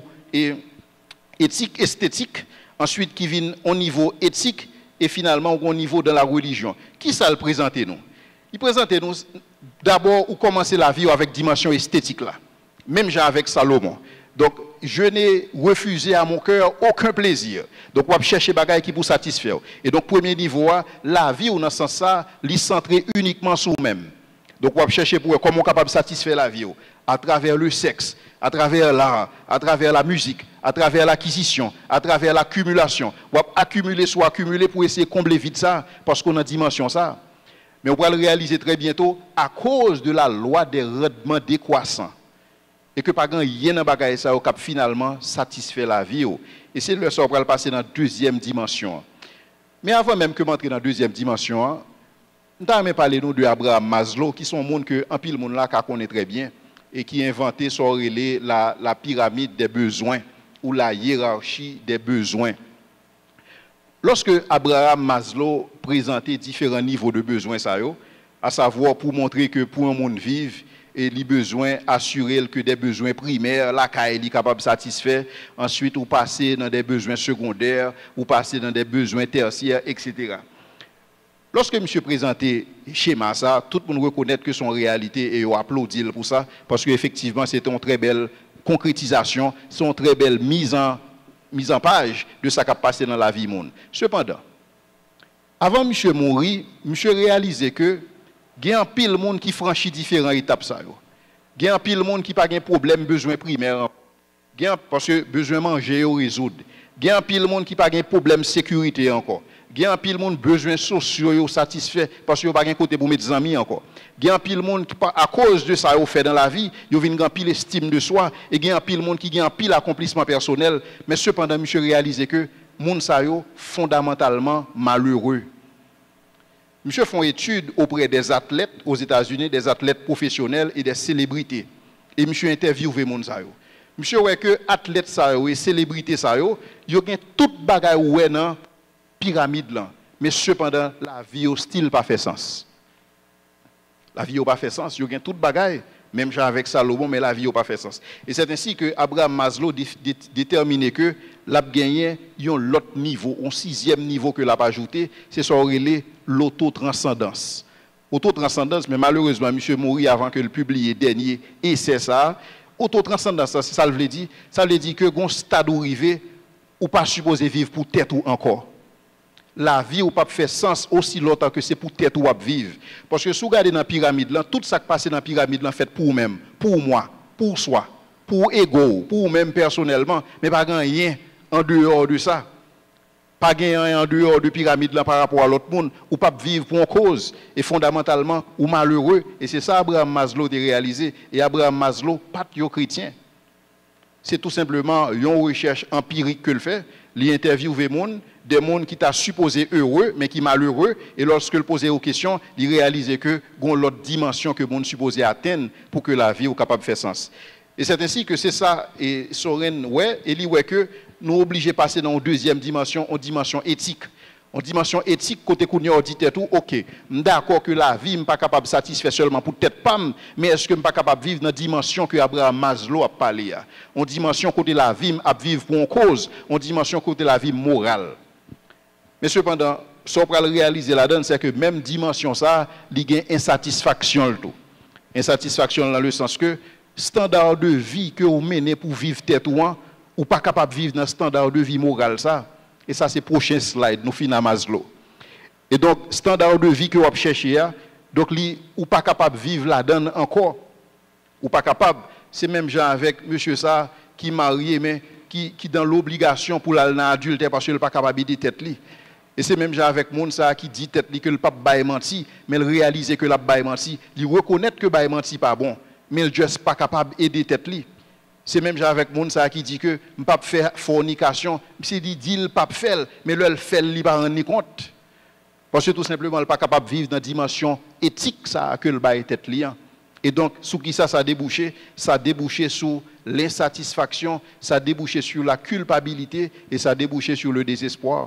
éthique, esthétique, ensuite qui vient au niveau éthique, et finalement au niveau de la religion. Qui ça le présente nous? Il présente nous d'abord où commencer la vie avec dimension esthétique là. Même j'ai avec Salomon. Donc, je n'ai refusé à mon cœur aucun plaisir. Donc, on va chercher des choses qui pour satisfaire. Et donc, premier niveau, la vie, on a sens ça, l'y centrer uniquement sur nous-mêmes. Donc, on va chercher pour comment on est capable de satisfaire la vie, à travers le sexe, à travers l'art, à travers la musique, à travers l'acquisition, à travers l'accumulation. On va accumuler, soit accumuler pour essayer de combler vite ça, parce qu'on a dimension ça. Mais on va le réaliser très bientôt à cause de la loi des rendements décroissants. Et que pas rien dans bagaille ça cap finalement satisfait la vie. Et c'est le sort pour le passer dans la deuxième dimension. Mais avant même que m'entrer dans la deuxième dimension, nous avons parlé de Abraham Maslow, qui sont un monde que un pile monde là connaît très bien et qui a inventé la pyramide des besoins ou la hiérarchie des besoins. Lorsque Abraham Maslow présentait différents niveaux de besoins ça à savoir pour montrer que pour un monde vivre et les besoins, assurer que des besoins primaires, la CAE est capable de satisfaire. Ensuite, ou passer dans des besoins secondaires, ou passer dans des besoins tertiaires, etc. Lorsque M. présentait schéma ça, tout le monde reconnaît que son réalité et on applaudit pour ça, parce qu'effectivement, c'est une très belle concrétisation, c'est une très belle mise en page de ce qui a passé dans la vie monde. Cependant, avant M. mourir, M. réalisait que il y a un pile de monde qui franchit différentes étapes. Il y a un pile de monde qui n'a pas de problème, besoin primaire. Parce que besoin de manger ou résoudre. Il y a un pile de monde qui n'a pas de problème de sécurité encore. Il y a un pile monde besoins sociaux satisfaits parce qu'il n'y a pas de côté pour mettre des amis encore. Il y a un pile monde qui à cause de ça fait dans la vie, il y a un pile estime de soi et il y a un pile monde qui a un pile accomplissement personnel, mais cependant monsieur réalise que monde ça fondamentalement malheureux. Monsieur fait une étude auprès des athlètes aux États-Unis, des athlètes professionnels et des célébrités. Et monsieur interviewé monde ça. Monsieur voit que athlètes ça et célébrités ça yo ont toute bagaille ouais dans pyramide là. Mais cependant la vie au style pas fait sens. La vie n'a pas fait sens, il y a toute bagaille, même avec Salomon, mais la vie n'a pas fait sens. Et c'est ainsi que Abraham Maslow déterminé que l'a gagné un autre niveau, un sixième niveau que l'a ajouté, c'est sur l'autotranscendance. Autotranscendance, mais malheureusement, monsieur mourit avant que le publie dernier, et c'est ça. Autotranscendance, c'est ça veut dire. Ça veut dire que un stade où arrivé, ou pas supposé vivre pour tête ou encore. La vie ou pas fait sens aussi longtemps que c'est pour tête ou vivre. Parce que si vous regardez dans la pyramide, là, tout ça qui passe dans la pyramide, là, fait pour vous-même, pour moi, pour soi, pour ego, pour vous-même personnellement, mais pas rien en dehors de ça. Pas rien en dehors de la pyramide là, par rapport à l'autre monde, ou pas vivre pour une cause, et fondamentalement, ou malheureux. Et c'est ça Abraham Maslow a réalisé. Et Abraham Maslow, pas de chrétien. C'est tout simplement une recherche empirique que le fait. Il interviewe des gens qui t'a supposé heureux, mais qui malheureux. Et lorsque il posait aux questions, il réalisait que il y a l'autre dimension que le monde supposé atteindre pour que la vie soit capable de faire sens. Et c'est ainsi que c'est ça, et Soren, ouais, et il dit que nous sommes obligés de passer dans une deuxième dimension, une dimension éthique. En dimension éthique, côté qu'on a dit tout, ok, d'accord que la vie n'est pas capable de satisfaire seulement pour tête pam, mais est-ce que je suis pas capable de vivre dans la dimension que Abraham Maslow a parlé? En dimension côté la vie, à vivre pour une cause, en dimension côté la vie morale. Mais cependant, ce qu'on peut réaliser là-dedans, c'est que même dimension ça, il y a une insatisfaction le tout. Insatisfaction dans le sens que standard de vie que vous menez pour vivre tête ou pas capable de vivre dans le standard de vie morale ça. Et ça, c'est le prochain slide, nous finissons à Maslow. Et donc, standard de vie que vous cherchez, donc, ou pas capable de vivre là-dedans encore. Ou pas capable. C'est même genre avec monsieur ça, qui est marié, mais qui dans l'obligation pour l'aller dans l'adulte parce qu'il n'est pas capable de dire tête. Et c'est même genre avec monde ça qui dit tête que le pape baille menti, mais il réalise que le pape baille menti. Il reconnaît que baille menti pas bon, mais il n'est pas capable d'aider tête. C'est même avec moun ça qui dit que je ne peux pas faire fornication. C'est dit il pas faire, mais le fait il pas rendre compte. Parce que tout simplement il n'est pas capable de vivre dans la dimension éthique ça que le bail tête liant. Et donc sous qui ça a débouché sur l'insatisfaction, ça a débouché sur la culpabilité et ça a débouché sur le désespoir.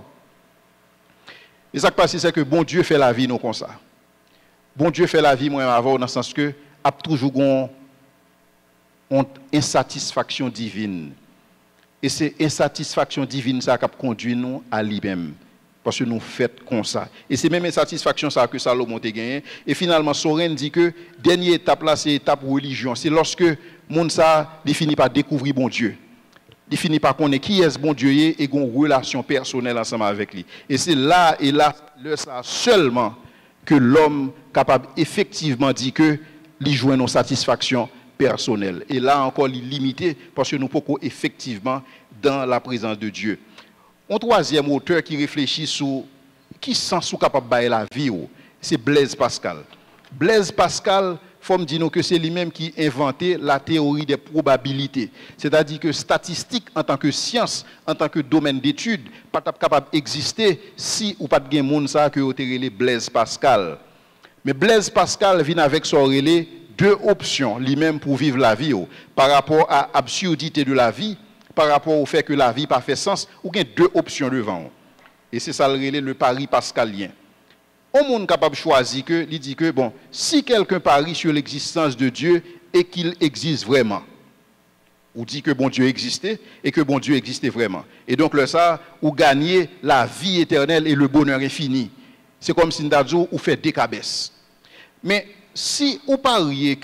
Et ça qui passe c'est que bon Dieu fait la vie nous comme ça. Bon Dieu fait la vie moi avant dans le sens que a toujours ont insatisfaction divine. Et c'est insatisfaction divine ça qui conduit nous à lui-même. Parce que nous faisons comme ça. Et c'est même insatisfaction ça que Salomon a gagné. Et finalement, Soren dit que dernière étape là, c'est l'étape religion. C'est lorsque monde ça finit par découvrir bon Dieu. Il finit par connaître qui est ce bon Dieu et une relation personnelle ensemble avec lui. Et c'est là et là, ça seulement que l'homme capable effectivement dit que il joue une satisfaction personnel. Et là encore, il est limité parce que nous pouvons effectivement dans la présence de Dieu. Un troisième auteur qui réfléchit sur qui sens capable de bailler la vie, c'est Blaise Pascal. Blaise Pascal, faut me dire que c'est lui-même qui a inventé la théorie des probabilités. C'est-à-dire que statistique en tant que science, en tant que domaine d'étude, pas capable d'exister si ou pas de gain monde ça que relé Blaise Pascal. Mais Blaise Pascal vient avec son relais deux options lui-même pour vivre la vie par rapport à l'absurdité de la vie, par rapport au fait que la vie n'a pas fait sens, ou bien deux options devant. Et c'est ça le pari pascalien. On est capable de choisir que, il dit que bon, si quelqu'un parie sur l'existence de Dieu et qu'il existe vraiment, ou dit que bon Dieu existait et que bon Dieu existait vraiment. Et donc le ça, ou gagner la vie éternelle et le bonheur infini. C'est comme si Ndadjo ou fait des cabesses. Mais si vous pariez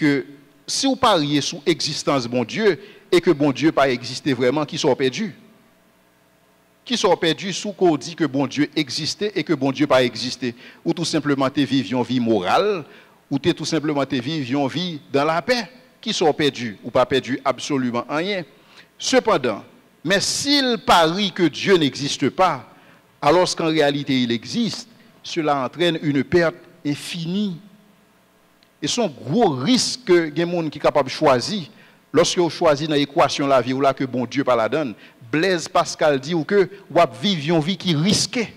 sur l'existence de bon Dieu et que bon Dieu n'a pas existé vraiment, qui sont perdus? Qui sont perdus sous qu'on dit que bon Dieu existait et que bon Dieu n'a pas existé? Ou tout simplement te vivre une vie morale, ou tout simplement te vivre une vie dans la paix? Qui sont perdus ou pas perdus absolument rien? Cependant, mais s'il parie que Dieu n'existe pas, alors qu'en réalité il existe, cela entraîne une perte infinie. Et son gros risque que les gens qui sont capables de choisir, lorsque vous choisissez dans l'équation la vie ou là que bon Dieu pas la donne, Blaise Pascal dit ou que vous vivez une vie qui est risquée.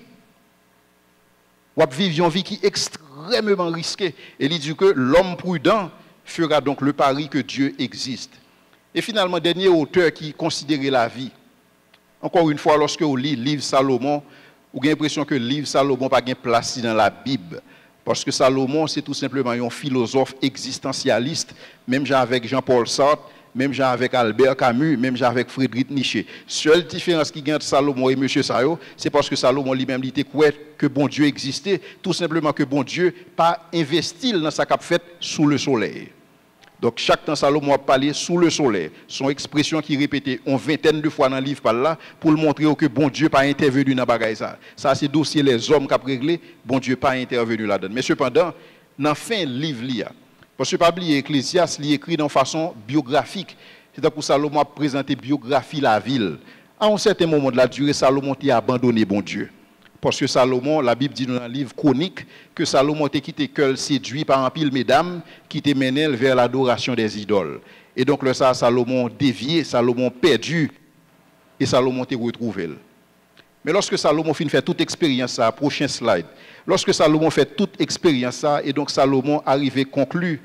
Vous vivez une vie qui est extrêmement risquée. Et il dit que l'homme prudent fera donc le pari que Dieu existe. Et finalement, dernier auteur qui considérait la vie. Encore une fois, lorsque vous lisez le livre Salomon, vous avez l'impression que le livre Salomon n'a pas de place dans la Bible. Parce que Salomon, c'est tout simplement un philosophe existentialiste, même genre avec Jean-Paul Sartre, même genre avec Albert Camus, même genre avec Friedrich Nietzsche. Seule différence qui gagne entre Salomon et M. Sayo, c'est parce que Salomon lui-même dit que bon Dieu existait, tout simplement que bon Dieu pas investi dans sa cap faite sous le soleil. Donc chaque temps Salomon a parlé sous le soleil. Son expression qui répétait une vingtaine de fois dans le livre par là pour le montrer que bon Dieu pas intervenu dans bagaille ça. Ça c'est dossier les hommes qui ont réglé, bon Dieu pas intervenu là-dedans. Mais cependant, dans fin livre là, parce que pas oublier Ecclésiaste, il écrit de façon biographique. C'est pour Salomon a présenté biographie la ville. À un certain moment de la durée, Salomon a abandonné bon Dieu. Parce que Salomon, la Bible dit dans le livre Chronique, que Salomon était quitté qu'elle séduit par un pile mesdames qui te menaient vers l'adoration des idoles. Et donc là, ça, Salomon dévié, Salomon perdu, et Salomon te retrouvé. Mais lorsque Salomon fait toute expérience, ça, prochain slide, lorsque Salomon fait toute expérience, ça, et donc Salomon arrive conclut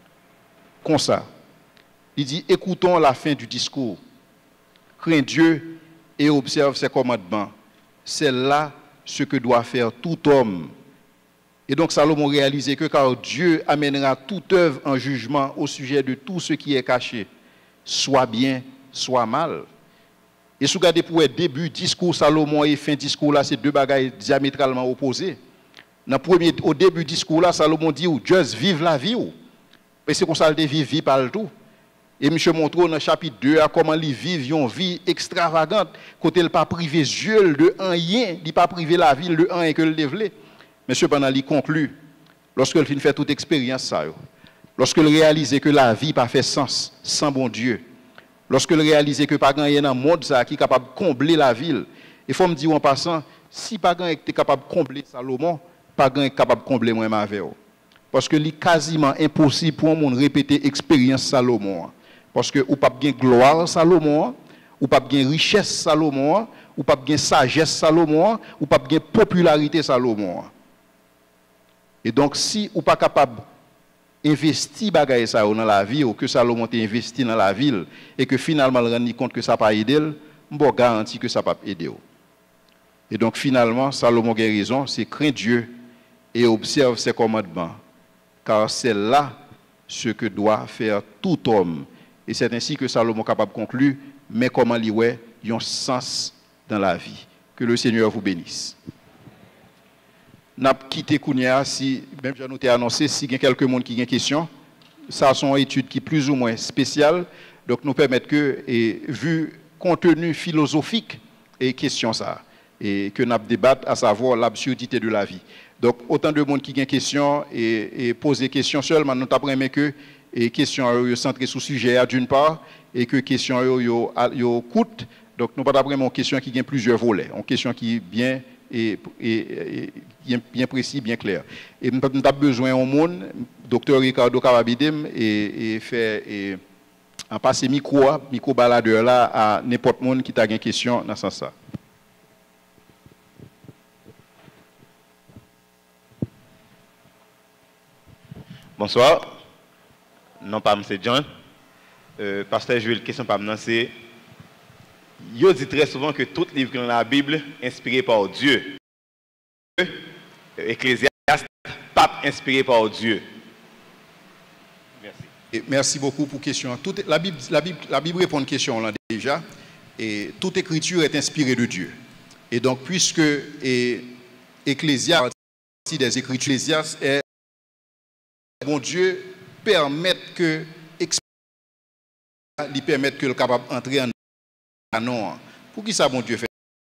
comme ça. Il dit, écoutons la fin du discours. Crains Dieu et observe ses commandements. C'est là ce que doit faire tout homme. Et donc Salomon réalisait que car Dieu amènera toute œuvre en jugement au sujet de tout ce qui est caché, soit bien, soit mal. Et si vous regardez pour le début discours Salomon et fin discours là, c'est deux bagailles diamétralement opposées. Au début discours là, Salomon dit juste vive la vie. Et c'est comme ça qu'il vit vie par le tout. Et M. montre dans le chapitre 2 à comment il vit une vie extravagante, côté il pas privé Dieu de rien, il pas privé la vie de rien que le développer. Mais cependant il conclut lorsque il fait toute expérience ça, lorsque il réalise que la vie pas fait sens sans bon Dieu, lorsque il réalise que pas rien dans le monde ça qui est capable de combler la ville. Il faut me dire en passant, si pas rien est capable de combler Salomon, pas rien est capable de combler moi avec. Parce que il est quasiment impossible pour un monde répéter expérience Salomon. Parce que ou pas bien gloire Salomon, ou pas bien richesse Salomon, ou pas bien sagesse Salomon, ou pas bien popularité Salomon. Et donc si ou pas capable investir bagaille ça dans la vie ou que Salomon t'a investi dans la ville et que finalement il rend compte que ça pas aider, on garantit que ça pas aider. Et donc finalement Salomon a raison, c'est craindre Dieu et observe ses commandements, car c'est là ce que doit faire tout homme. Et c'est ainsi que Salomon est capable de conclure, mais comment il y a un sens dans la vie. Que le Seigneur vous bénisse. N'a quitté Kounia, si, même je nous ai annoncé, s'il y a quelques monde qui ont des questions, ça sont une étude qui est plus ou moins spéciale, donc nous permettent que, et, vu contenu philosophique et question ça, et que nous débattons, à savoir l'absurdité de la vie. Donc autant de monde qui ont des questions et poser des questions seulement, nous t'apprenons que et questions centrées sur le sujet d'une part et que questions yo coûte, donc nous pas vraiment une question qui a plusieurs volets, une question qui est bien bien précis, bien clair. Et nous avons besoin au monde, docteur Ricardo Cavabidem, et faire en passer micro baladeur là à n'importe monde qui a une question dans ce sens-là. Bonsoir. Non pas M. John. Pasteur Joël, question pas maintenant, c'est il dit très souvent que tout livre dans la Bible inspiré par Dieu. Ecclésiaste, pape inspiré par Dieu. Merci. Et merci beaucoup pour la question. La Bible répond à une question là déjà. Et toute écriture est inspirée de Dieu. Et donc, puisque Ecclésiaste, des écritures, Ecclésiaste est bon Dieu permettre que lui permettre que le capable entrer en canon. Pour qui ça bon Dieu fait?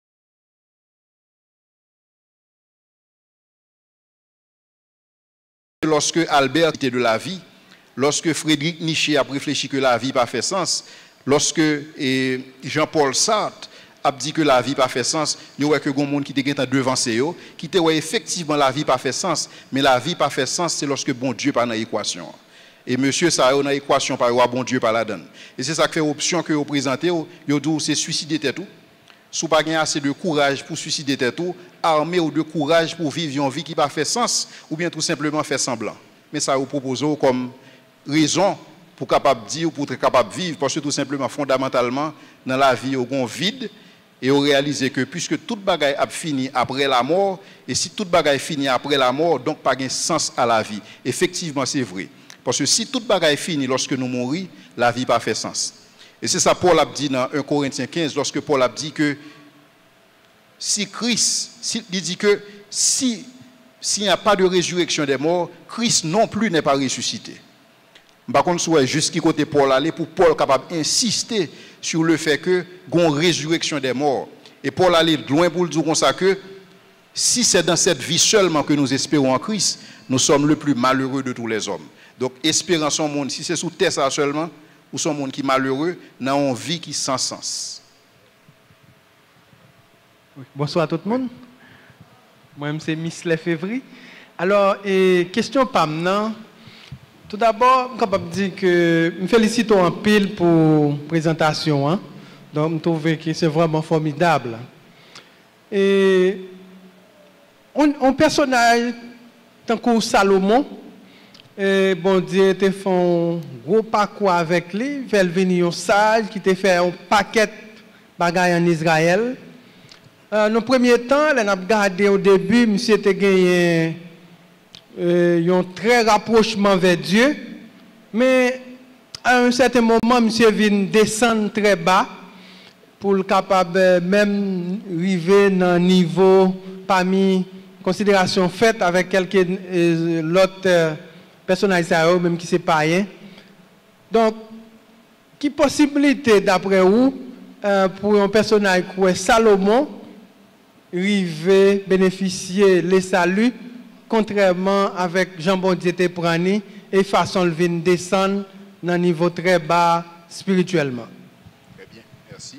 Lorsque Albert était de la vie, lorsque Friedrich Nietzsche a réfléchi que la vie n'a pas fait sens, lorsque Jean-Paul Sartre a dit que la vie pas fait sens, il y a que des gens qui te devant eux, qui te ouais effectivement la vie pas fait sens, mais la vie pas fait sens c'est lorsque bon Dieu pas dans l'équation. Et monsieur ça dans l'équation par bon Dieu pas la donne. Et c'est ça qui fait option que vous présentez, vous dit c'est suicider tête tout. Si vous pas assez de courage pour suicider tête tout, armé ou de courage pour vivre une vie qui pas fait sens ou bien tout simplement faire semblant. Mais ça vous propose comme raison pour capable dire ou pour être capable de vivre parce que tout simplement fondamentalement dans la vie au gon vide et on réalise que puisque toute bagaille a fini après la mort et si toute bagaille finit après la mort donc pas de sens à la vie. Effectivement c'est vrai parce que si toute bagaille finit lorsque nous mourons la vie pas fait sens. Et c'est ça Paul a dit dans 1 Corinthiens 15 lorsque Paul a dit que si Christ il dit que s'il n'y a pas de résurrection des morts Christ non plus n'est pas ressuscité. Par contre, c'est juste qui côté Paul aller pour Paul capable d'insister sur le fait que gon résurrection des morts. Et Paul aller loin pour dire comme ça que si c'est dans cette vie seulement que nous espérons en Christ, nous sommes le plus malheureux de tous les hommes. Donc espérance en monde, si c'est sous terre ça seulement, ou son monde qui est malheureux, dans une vie qui sans sens. Bonsoir à tout le monde. Moi-même c'est Miss Lefebvre. Alors, question pas maintenant. Tout d'abord, je suis capable de dire que je me félicite en pile pour la présentation. Hein? Donc, je trouve que c'est vraiment formidable. Et un personnage, tant que Salomon, bon Dieu a fait un gros parcours avec lui, il fait venir un sage qui a fait un paquet de bagages en Israël. Dans le premier temps, on a regardé au début, monsieur a gagné un très rapprochement vers Dieu, mais à un certain moment, monsieur vient descendre très bas pour le capable même arriver dans un niveau parmi considérations faites avec quelques l'autre personnage même qui c'est païen. Donc, qui possibilité d'après vous pour un personnage comme Salomon arriver bénéficier les saluts contrairement avec Jean-Bon Dieu Teprani et façon de venir descendre dans un niveau très bas spirituellement. Très bien, merci.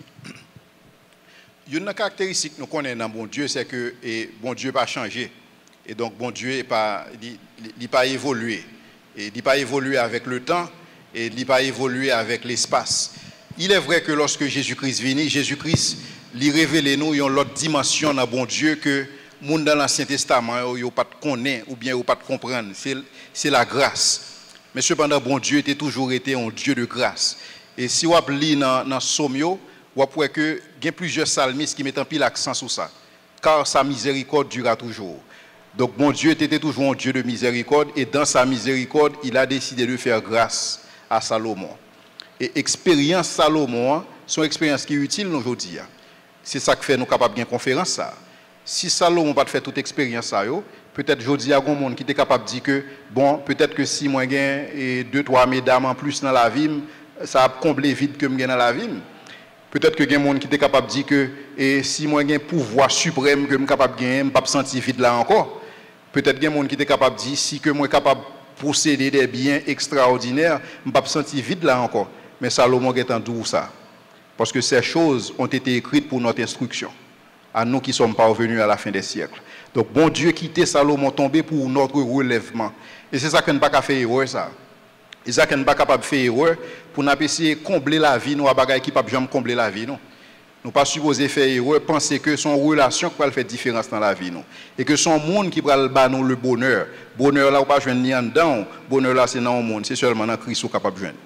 Une caractéristique que nous connaissons dans bon Dieu, c'est que bon Dieu n'a pas changé. Et donc bon Dieu n'a pas évolué. Et il n'a pas évolué avec le temps et il n'a pas évolué avec l'espace. Il est vrai que lorsque Jésus-Christ venu, Jésus-Christ lui révèle nous une autre dimension dans bon Dieu que monde dans l'Ancien Testament, ils n'ont pas de connaître ou bien ils n'ont pas de comprendre. C'est la grâce. Mais cependant, bon Dieu était toujours été un Dieu de grâce. Et si vous lisez dans Somme, vous voyez que il y a plusieurs psalmistes qui mettent un pile l'accent sur ça. Car sa miséricorde durera toujours. Donc, bon Dieu était toujours un Dieu de miséricorde. Et dans sa miséricorde, il a décidé de faire grâce à Salomon. Et expérience Salomon, son expérience qui est utile aujourd'hui. C'est ça qui fait nous capables de faire une conférence. Ça. Si Salomon n'a pas fait toute expérience, peut-être aujourd'hui, il y a un monde qui est capable de dire que, bon, peut-être que si moi j'ai 2-3 mesdames en plus dans la vie, ça a comblé vite que je dans la vie. Peut-être que il y a un monde qui est capable de dire que si moi j'ai un pouvoir suprême que je suis capable de gagner, je ne peux pas sentir vite là encore. Peut-être qu'il y a un monde qui est capable de dire si que moi suis capable de posséder des biens extraordinaires, je ne peux pas sentir vite là encore. Mais Salomon est en doux ça. Parce que ces choses ont été écrites pour notre instruction. À nous qui sommes parvenus à la fin des siècles. Donc, bon Dieu quitté Salomon tombé pour notre relèvement. Et c'est ça qu'on n'a pas fait erreur, ça. Et ça qu'on n'est pas capable de faire erreur pour nous essayer de combler la vie, nous, à bagaille qui ne peut jamais combler la vie, non. Nous ne pas supposer faire erreur, penser que son relation qui va faire différence dans la vie, non. Et que son monde qui va nous le bonheur. Bonheur là, on ne peut pas joindre ni en dedans. Bonheur là, c'est dans le monde. C'est seulement dans Christ qu'on est capable de joindre.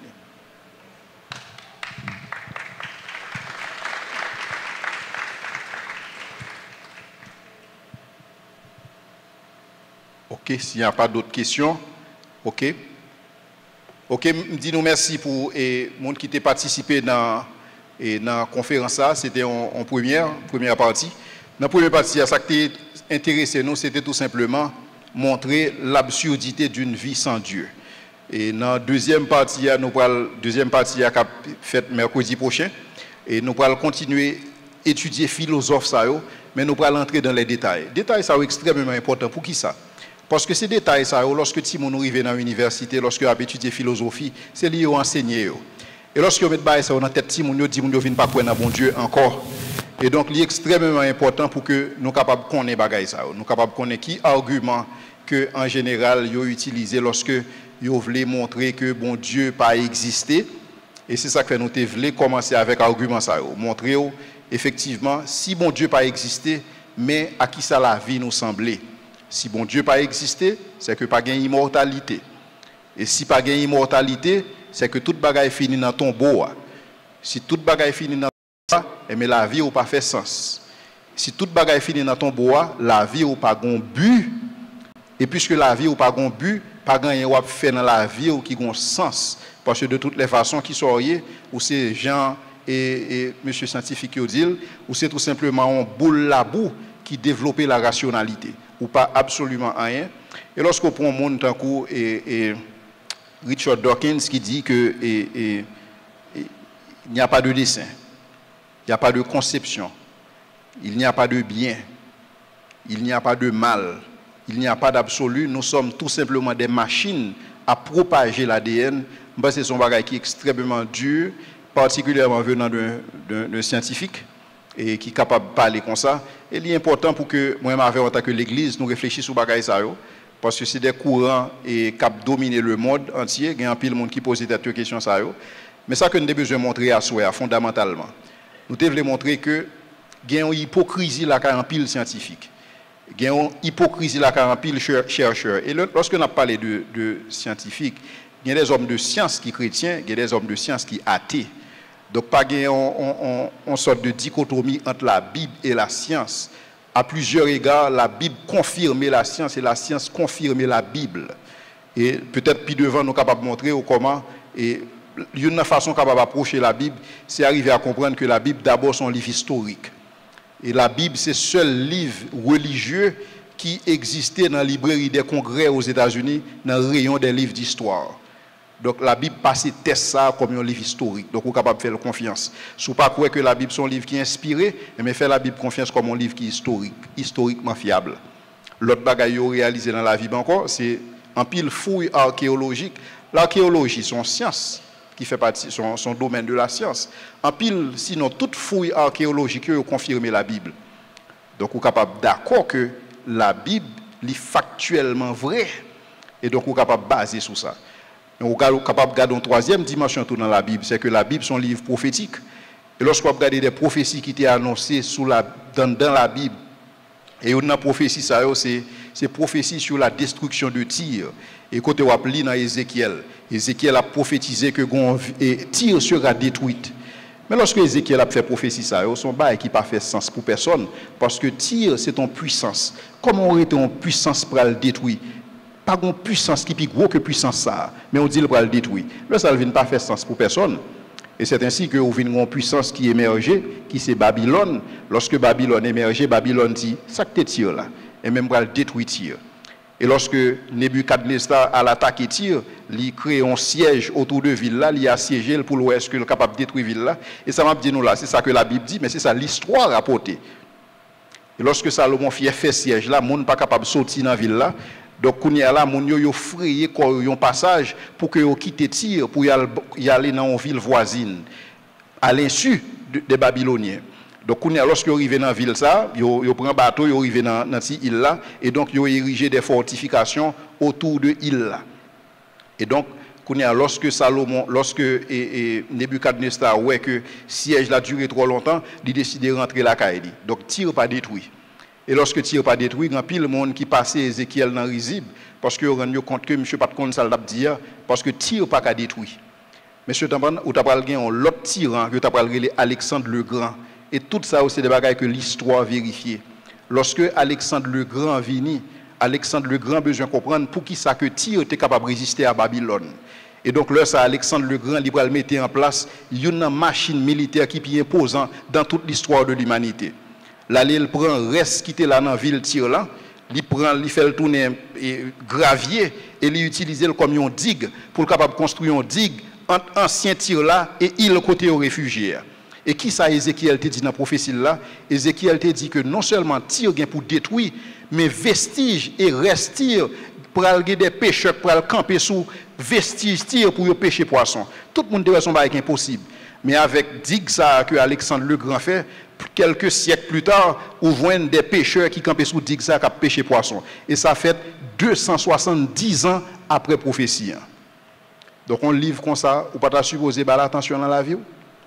Ok, s'il n'y a pas d'autres questions, ok. Ok, dis-nous merci pour les gens qui ont participé dans la conférence. C'était en première partie. Dans la première partie, ce qui intéressé nous, c'était tout simplement montrer l'absurdité d'une vie sans Dieu. Et dans la deuxième partie, faite mercredi prochain, et nous allons continuer à étudier philosophe, mais nous allons entrer dans les détails. Les détails sont extrêmement importants. Pour qui ça? Parce que ces détails, ça, lorsque Timon arrive dans l'université, lorsque vous étudiez philosophie, c'est lié au enseigner. Et lorsque vous mettez ça dans la tête, Timon dit que vous ne venez pas croire dans bon Dieu encore. Et donc, il est extrêmement important pour que nous soyons capables de connaître bagaille ça. Nous sommes capables de connaître qui argument que en général, ils ont utilisé lorsque ils voulaient montrer que bon Dieu pas existé. Et c'est ça que nous voulons commencer avec argument ça. Montrer effectivement si bon Dieu pas existé, mais à qui ça la vie nous semblait. Si bon Dieu pas existé, c'est que pas gain immortalité. Et si pas gain immortalité, c'est que toute bagaille finit dans ton tombeau. Si toute bagaille finit dans ton bois, mais la vie n'a pas fait sens. Si toute bagaille finit dans ton bois, la vie n'a pas de but. Et puisque la vie n'a pas de but, pas de rien fait dans la vie qui a un sens. Parce que de toutes les façons qui sont ou c'est Jean et monsieur scientifique qui dit, ou c'est tout simplement un boule la boue qui développe la rationalité, ou pas absolument rien. Et lorsqu'on prend un monde tant et Richard Dawkins qui dit que il n'y a pas de dessin, il n'y a pas de conception, il n'y a pas de bien, il n'y a pas de mal, il n'y a pas d'absolu, nous sommes tout simplement des machines à propager l'ADN. C'est son bagage qui est extrêmement dur, particulièrement venant d'un scientifique et qui est capable de parler comme ça. Et il est important pour que moi, en tant que l'Église, nous réfléchissions sur bagage ça, parce que c'est des courants et qui dominent le monde entier. Il y a un pile monde qui pose des questions ça. Mais ça que nous devons besoin de montrer à soi, fondamentalement. Nous devons montrer que il y a une hypocrisie là en pile scientifique. Il y a une hypocrisie là en pile chercheur. Et lorsque nous parlons de scientifiques, il y a des hommes de science qui chrétiens, il y a des hommes de science qui athées. Donc, pas une sorte de dichotomie entre la Bible et la science. À plusieurs égards, la Bible confirmait la science et la science confirmait la Bible. Et peut-être plus devant, nous sommes capables de montrer comment, et une façon capable d'approcher la Bible, c'est arriver à comprendre que la Bible, d'abord, c'est un livre historique. Et la Bible, c'est le seul livre religieux qui existait dans la librairie des congrès aux États-Unis, dans le rayon des livres d'histoire. Donc la Bible passe test ça comme un livre historique. Donc vous êtes capable de faire confiance. Si vous ne croyez pas que la Bible est un livre qui est inspiré, mais faire la Bible confiance comme un livre qui est historique, historiquement fiable. L'autre bagaille réalisé dans la Bible encore, c'est un pile fouille archéologique. L'archéologie, c'est une science qui fait partie, son domaine de la science. En pile, sinon, toute fouille archéologique a confirmé la Bible. Donc vous êtes capable d'accord que la Bible est factuellement vraie. Et donc vous êtes capable de baser sur ça. Nous sommes capables de garder une troisième dimension dans la Bible, c'est que la Bible est un livre prophétique. Et lorsque vous regardez des prophéties qui étaient annoncées dans la Bible, et une prophétie, c'est prophétie sur la destruction de Tyr. Et quand on lit dans Ézéchiel, Ézéchiel a prophétisé que Tyr sera détruite. Mais lorsque Ézéchiel a fait prophétie, son bail qui n'a pas fait sens pour personne, parce que Tyr, c'est en puissance. Comment aurait-on en puissance pour le détruire? Pas une puissance qui est plus gros que puissance ça, mais on dit le le détruire. Mais ça ne vient pas faire sens pour personne. Et c'est ainsi que vous avez une puissance qui émerge, qui c'est Babylone. Lorsque Babylone émerge, Babylone dit, ça que Tyr là, et même pour le détruire Tyr. Et lorsque Nebuchadnezzar a attaqué Tyr, il crée un siège autour de la ville là, il a assiégé pour voir est-ce qu'il est capable de détruire la ville là. Et ça m'a dit nous là, c'est ça que la Bible dit, mais c'est ça l'histoire rapportée. Et lorsque Salomon fait siège là, le monde n'est pas capable de sortir dans la ville là. Donc, il y a là, il a frayé un passage pour que quitte Tyr, pour y aller dans une ville voisine, à l'insu des Babyloniens. Donc, lorsque ils arrivent dans la ville, ils prennent un bateau, ils arrivent dans cette île-là, et donc, ils ont érigé des fortifications autour de l'île-là. Et donc, lorsque Nebuchadnezzar voit que le siège a duré trop longtemps, il décide de rentrer la caille. Donc, Tyr pas détruit. Et lorsque Tyr pas détruit, il y a pile monde qui passait Ézéchiel dans Risible, parce que vous rendez compte que M. pas de compte ça dire, parce que Tyr pas qu'à détruit. Monsieur Tamban, ou t'as parlé un l'autre tyran, que t'as parlé Alexandre le Grand. Et tout ça, c'est des bagages que l'histoire vérifie. Lorsque Alexandre le Grand vini, Alexandre le Grand besoin de comprendre pour qui ça que Tyr était capable de résister à Babylone. Et donc là, ça, Alexandre le Grand, il va mettre en place une machine militaire qui est imposante dans toute l'histoire de l'humanité. Là, il prend reste qui était là dans la ville Tyr là, il fait le tourner gravier et il utilise comme une digue pour être capable de construire une digue entre ancien Tyr là et il côté aux réfugiés. Et qui ça Ézéchiel te dit dans la prophétie là? Ézéchiel te dit que non seulement Tyr vient pour détruire, mais vestiges et restes Tyr pour aller des pêcheurs pour aller camper sous vestiges Tyr pour pêcher poisson. Tout le monde devrait son bail impossible. Mais avec digue ça que Alexandre le Grand fait, quelques siècles plus tard, on voit des pêcheurs qui campaient sous digue ça qui pêchaient poisson. Et ça fait 270 ans après prophétie. Donc on livre comme ça, ou pas supposé faire attention dans la vie. Ou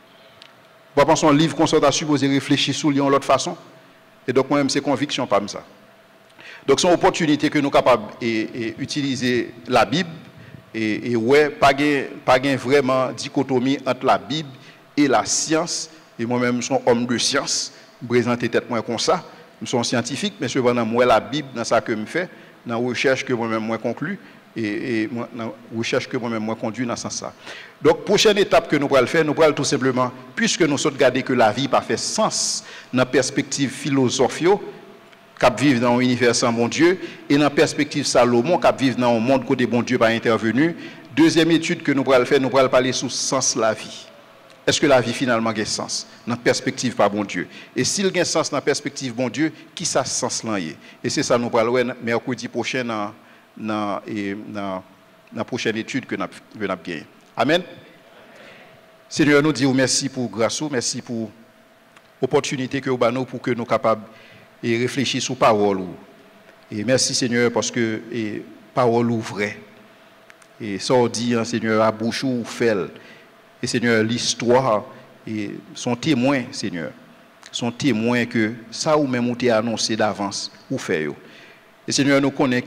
pas penser un livre comme ça, tu supposé réfléchir sur lui de l'autre façon. Et donc moi-même c'est conviction pas ça. Donc c'est une opportunité que nous sommes capables d'utiliser la Bible et ouais, pas vraiment dichotomie entre la Bible et la science. Et moi-même, je suis un homme de science, je présente tête moi comme ça. Je suis un scientifique, mais cependant, moi, la Bible, dans ça que je fais, dans la recherche que moi-même moi conclue, et dans la recherche que moi-même moi conduis dans ce sens-là. Donc, prochaine étape que nous allons faire, nous allons tout simplement, puisque nous sommes regardés que la vie n'a pas fait sens dans la perspective philosophique, qui vivent dans un univers sans bon Dieu, et dans la perspective Salomon, qui vivent dans un monde côté bon Dieu pas intervenu. Deuxième étude que nous allons faire, nous allons parler sur le sens de la vie. Est-ce que la vie finalement a un sens dans la perspective par bon Dieu? Et s'il a un sens dans la perspective bon Dieu, qui ça sens là? Et c'est ça nous allons voir mercredi prochain dans la prochaine étude que nous avons gagné. Amen. Seigneur, nous disons merci pour grâce, merci pour l'opportunité que vous avez pour que nous soyons capables de réfléchir sur la parole. Et merci Seigneur parce que la parole est vraie. Et ça on dit, Seigneur, à bouche ou fait. Et Seigneur, l'histoire et son témoin, Seigneur, son témoin que ça ou même ou t'es annoncé d'avance ou fait. Et Seigneur, nous connaissons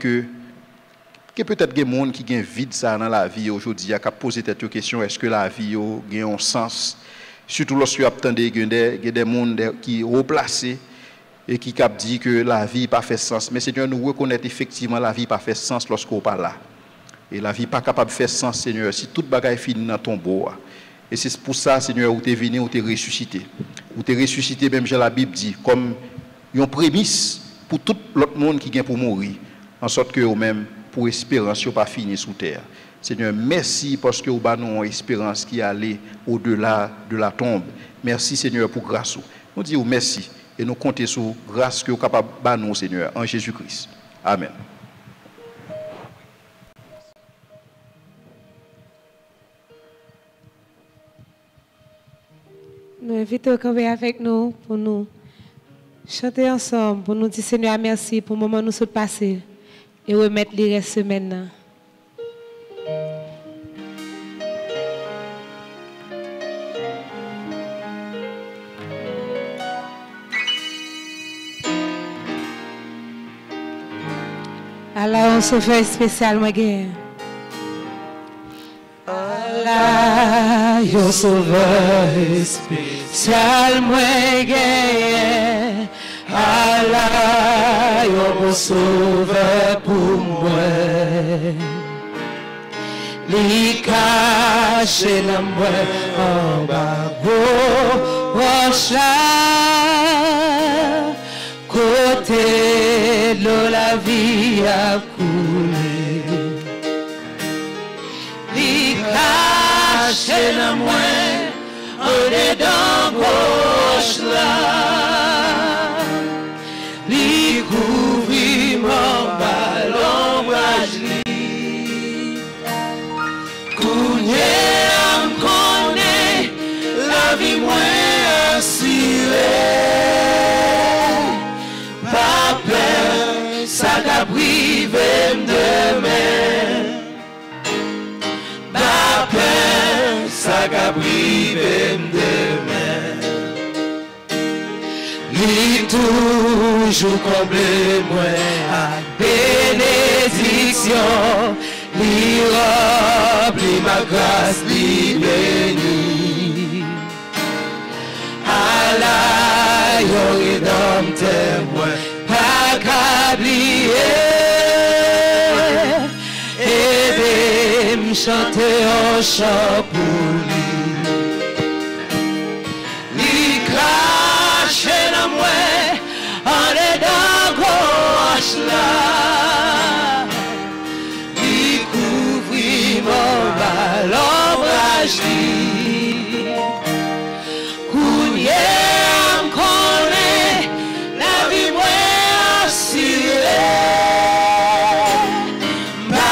que peut-être des gens qui ont vide ça dans la vie aujourd'hui, à poser cette question, est-ce que la vie a un sens? Surtout lorsque vous attendez qu'il y a des gens qui sont replacés et qui disent que la vie n'a pas fait sens. Mais Seigneur, nous reconnaissons effectivement la vie n'a pas fait sens lorsqu'on n'est pas là. Et la vie n'est pas capable de faire sens, Seigneur, si toute bagaille finit dans ton tombeau. Et c'est pour ça, Seigneur, où tu es venu, où tu es ressuscité. Où tu es ressuscité, même la Bible dit, comme une prémisse pour tout l'autre monde qui vient pour mourir, en sorte que vous-même, pour espérance, pas fini sous terre. Seigneur, merci parce que vous avez une espérance qui allait au-delà de la tombe. Merci, Seigneur, pour grâce. Nous disons merci et nous comptons sur grâce que vous êtes capable de nous, Seigneur, en Jésus-Christ. Amen. Nous invitons à camper avec nous pour nous chanter ensemble, pour nous dire Seigneur merci pour le moment où nous sommes passés et remettre les restes maintenant. Alors on se fait spécialement guerre. Allah, yo sauveur spécial moi gagne. Allah, yo bon sauveur pour moi. Li caché la moi en bas roche là. Côté de la vie a coulé. Caché la moi, on est dans gauche là. Li couvrit mon ballon brajli. Kounye am connaît la vie moins assurée. Pas peur, ça t'a privé demain. Ça qu'a privé demain. Li toujours comblé moi à bénédiction. Li rempli ma grâce, li béni. Allah, yo rédempteur moi, pas qu'oublier. Chanter un chant pour lui. Li crache la moi, on est dans gauche là. Li couvrit mon ballon brajli. Kounye am connaît la vie moins assurée.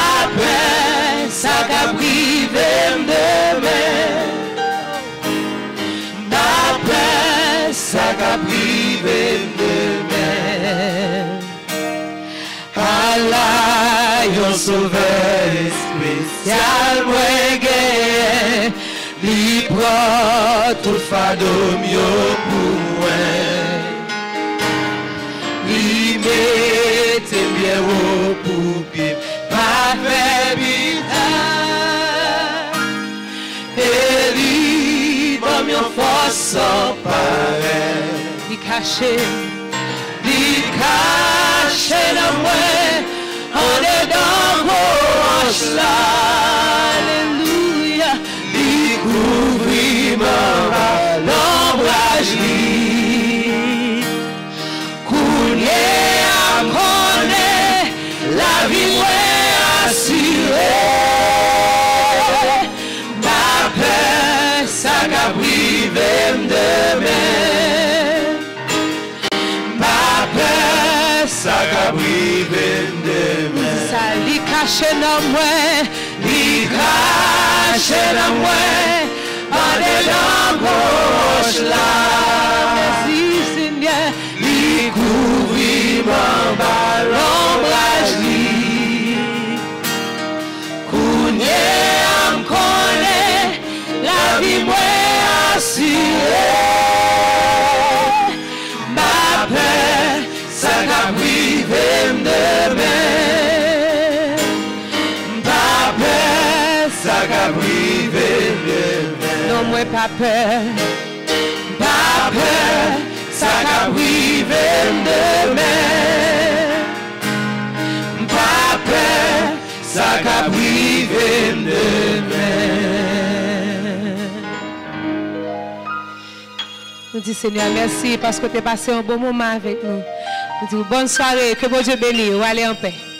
Ça qu'a privé demain. là, yon sauveur spécial, moi gagne. Li prend tout fardeau mieux pour moi. Li mette bien haut pour pied, pas fait bita. Et li bon mieux force sans pareil. Li caché dans moi, en dedans mon hanche là. Alléluia. Li couvrit ma l'ombrage li. Kounye a connaît la vie moi assurée. Ma paix ça qu'a privé demain. Ma paix ça qu'a privé demain. ça li caché dans moi, Li caché dans moi, en dedans gauche là. merci Seigneur. Li couvrit mon bas l'ombrage li. Kounye am connaît la vie moi assurée. Ma paix ça qu'a privé demain. Ma paix ça qu'a privé demain. Non, moi pas peur. Ma paix ça qu'a privé demain. Ma paix ça qu'a privé demain. Nous disons Seigneur, merci parce que tu as passé un bon moment avec nous. Nous disons bonne soirée, que bon Dieu bénisse. Allez en paix.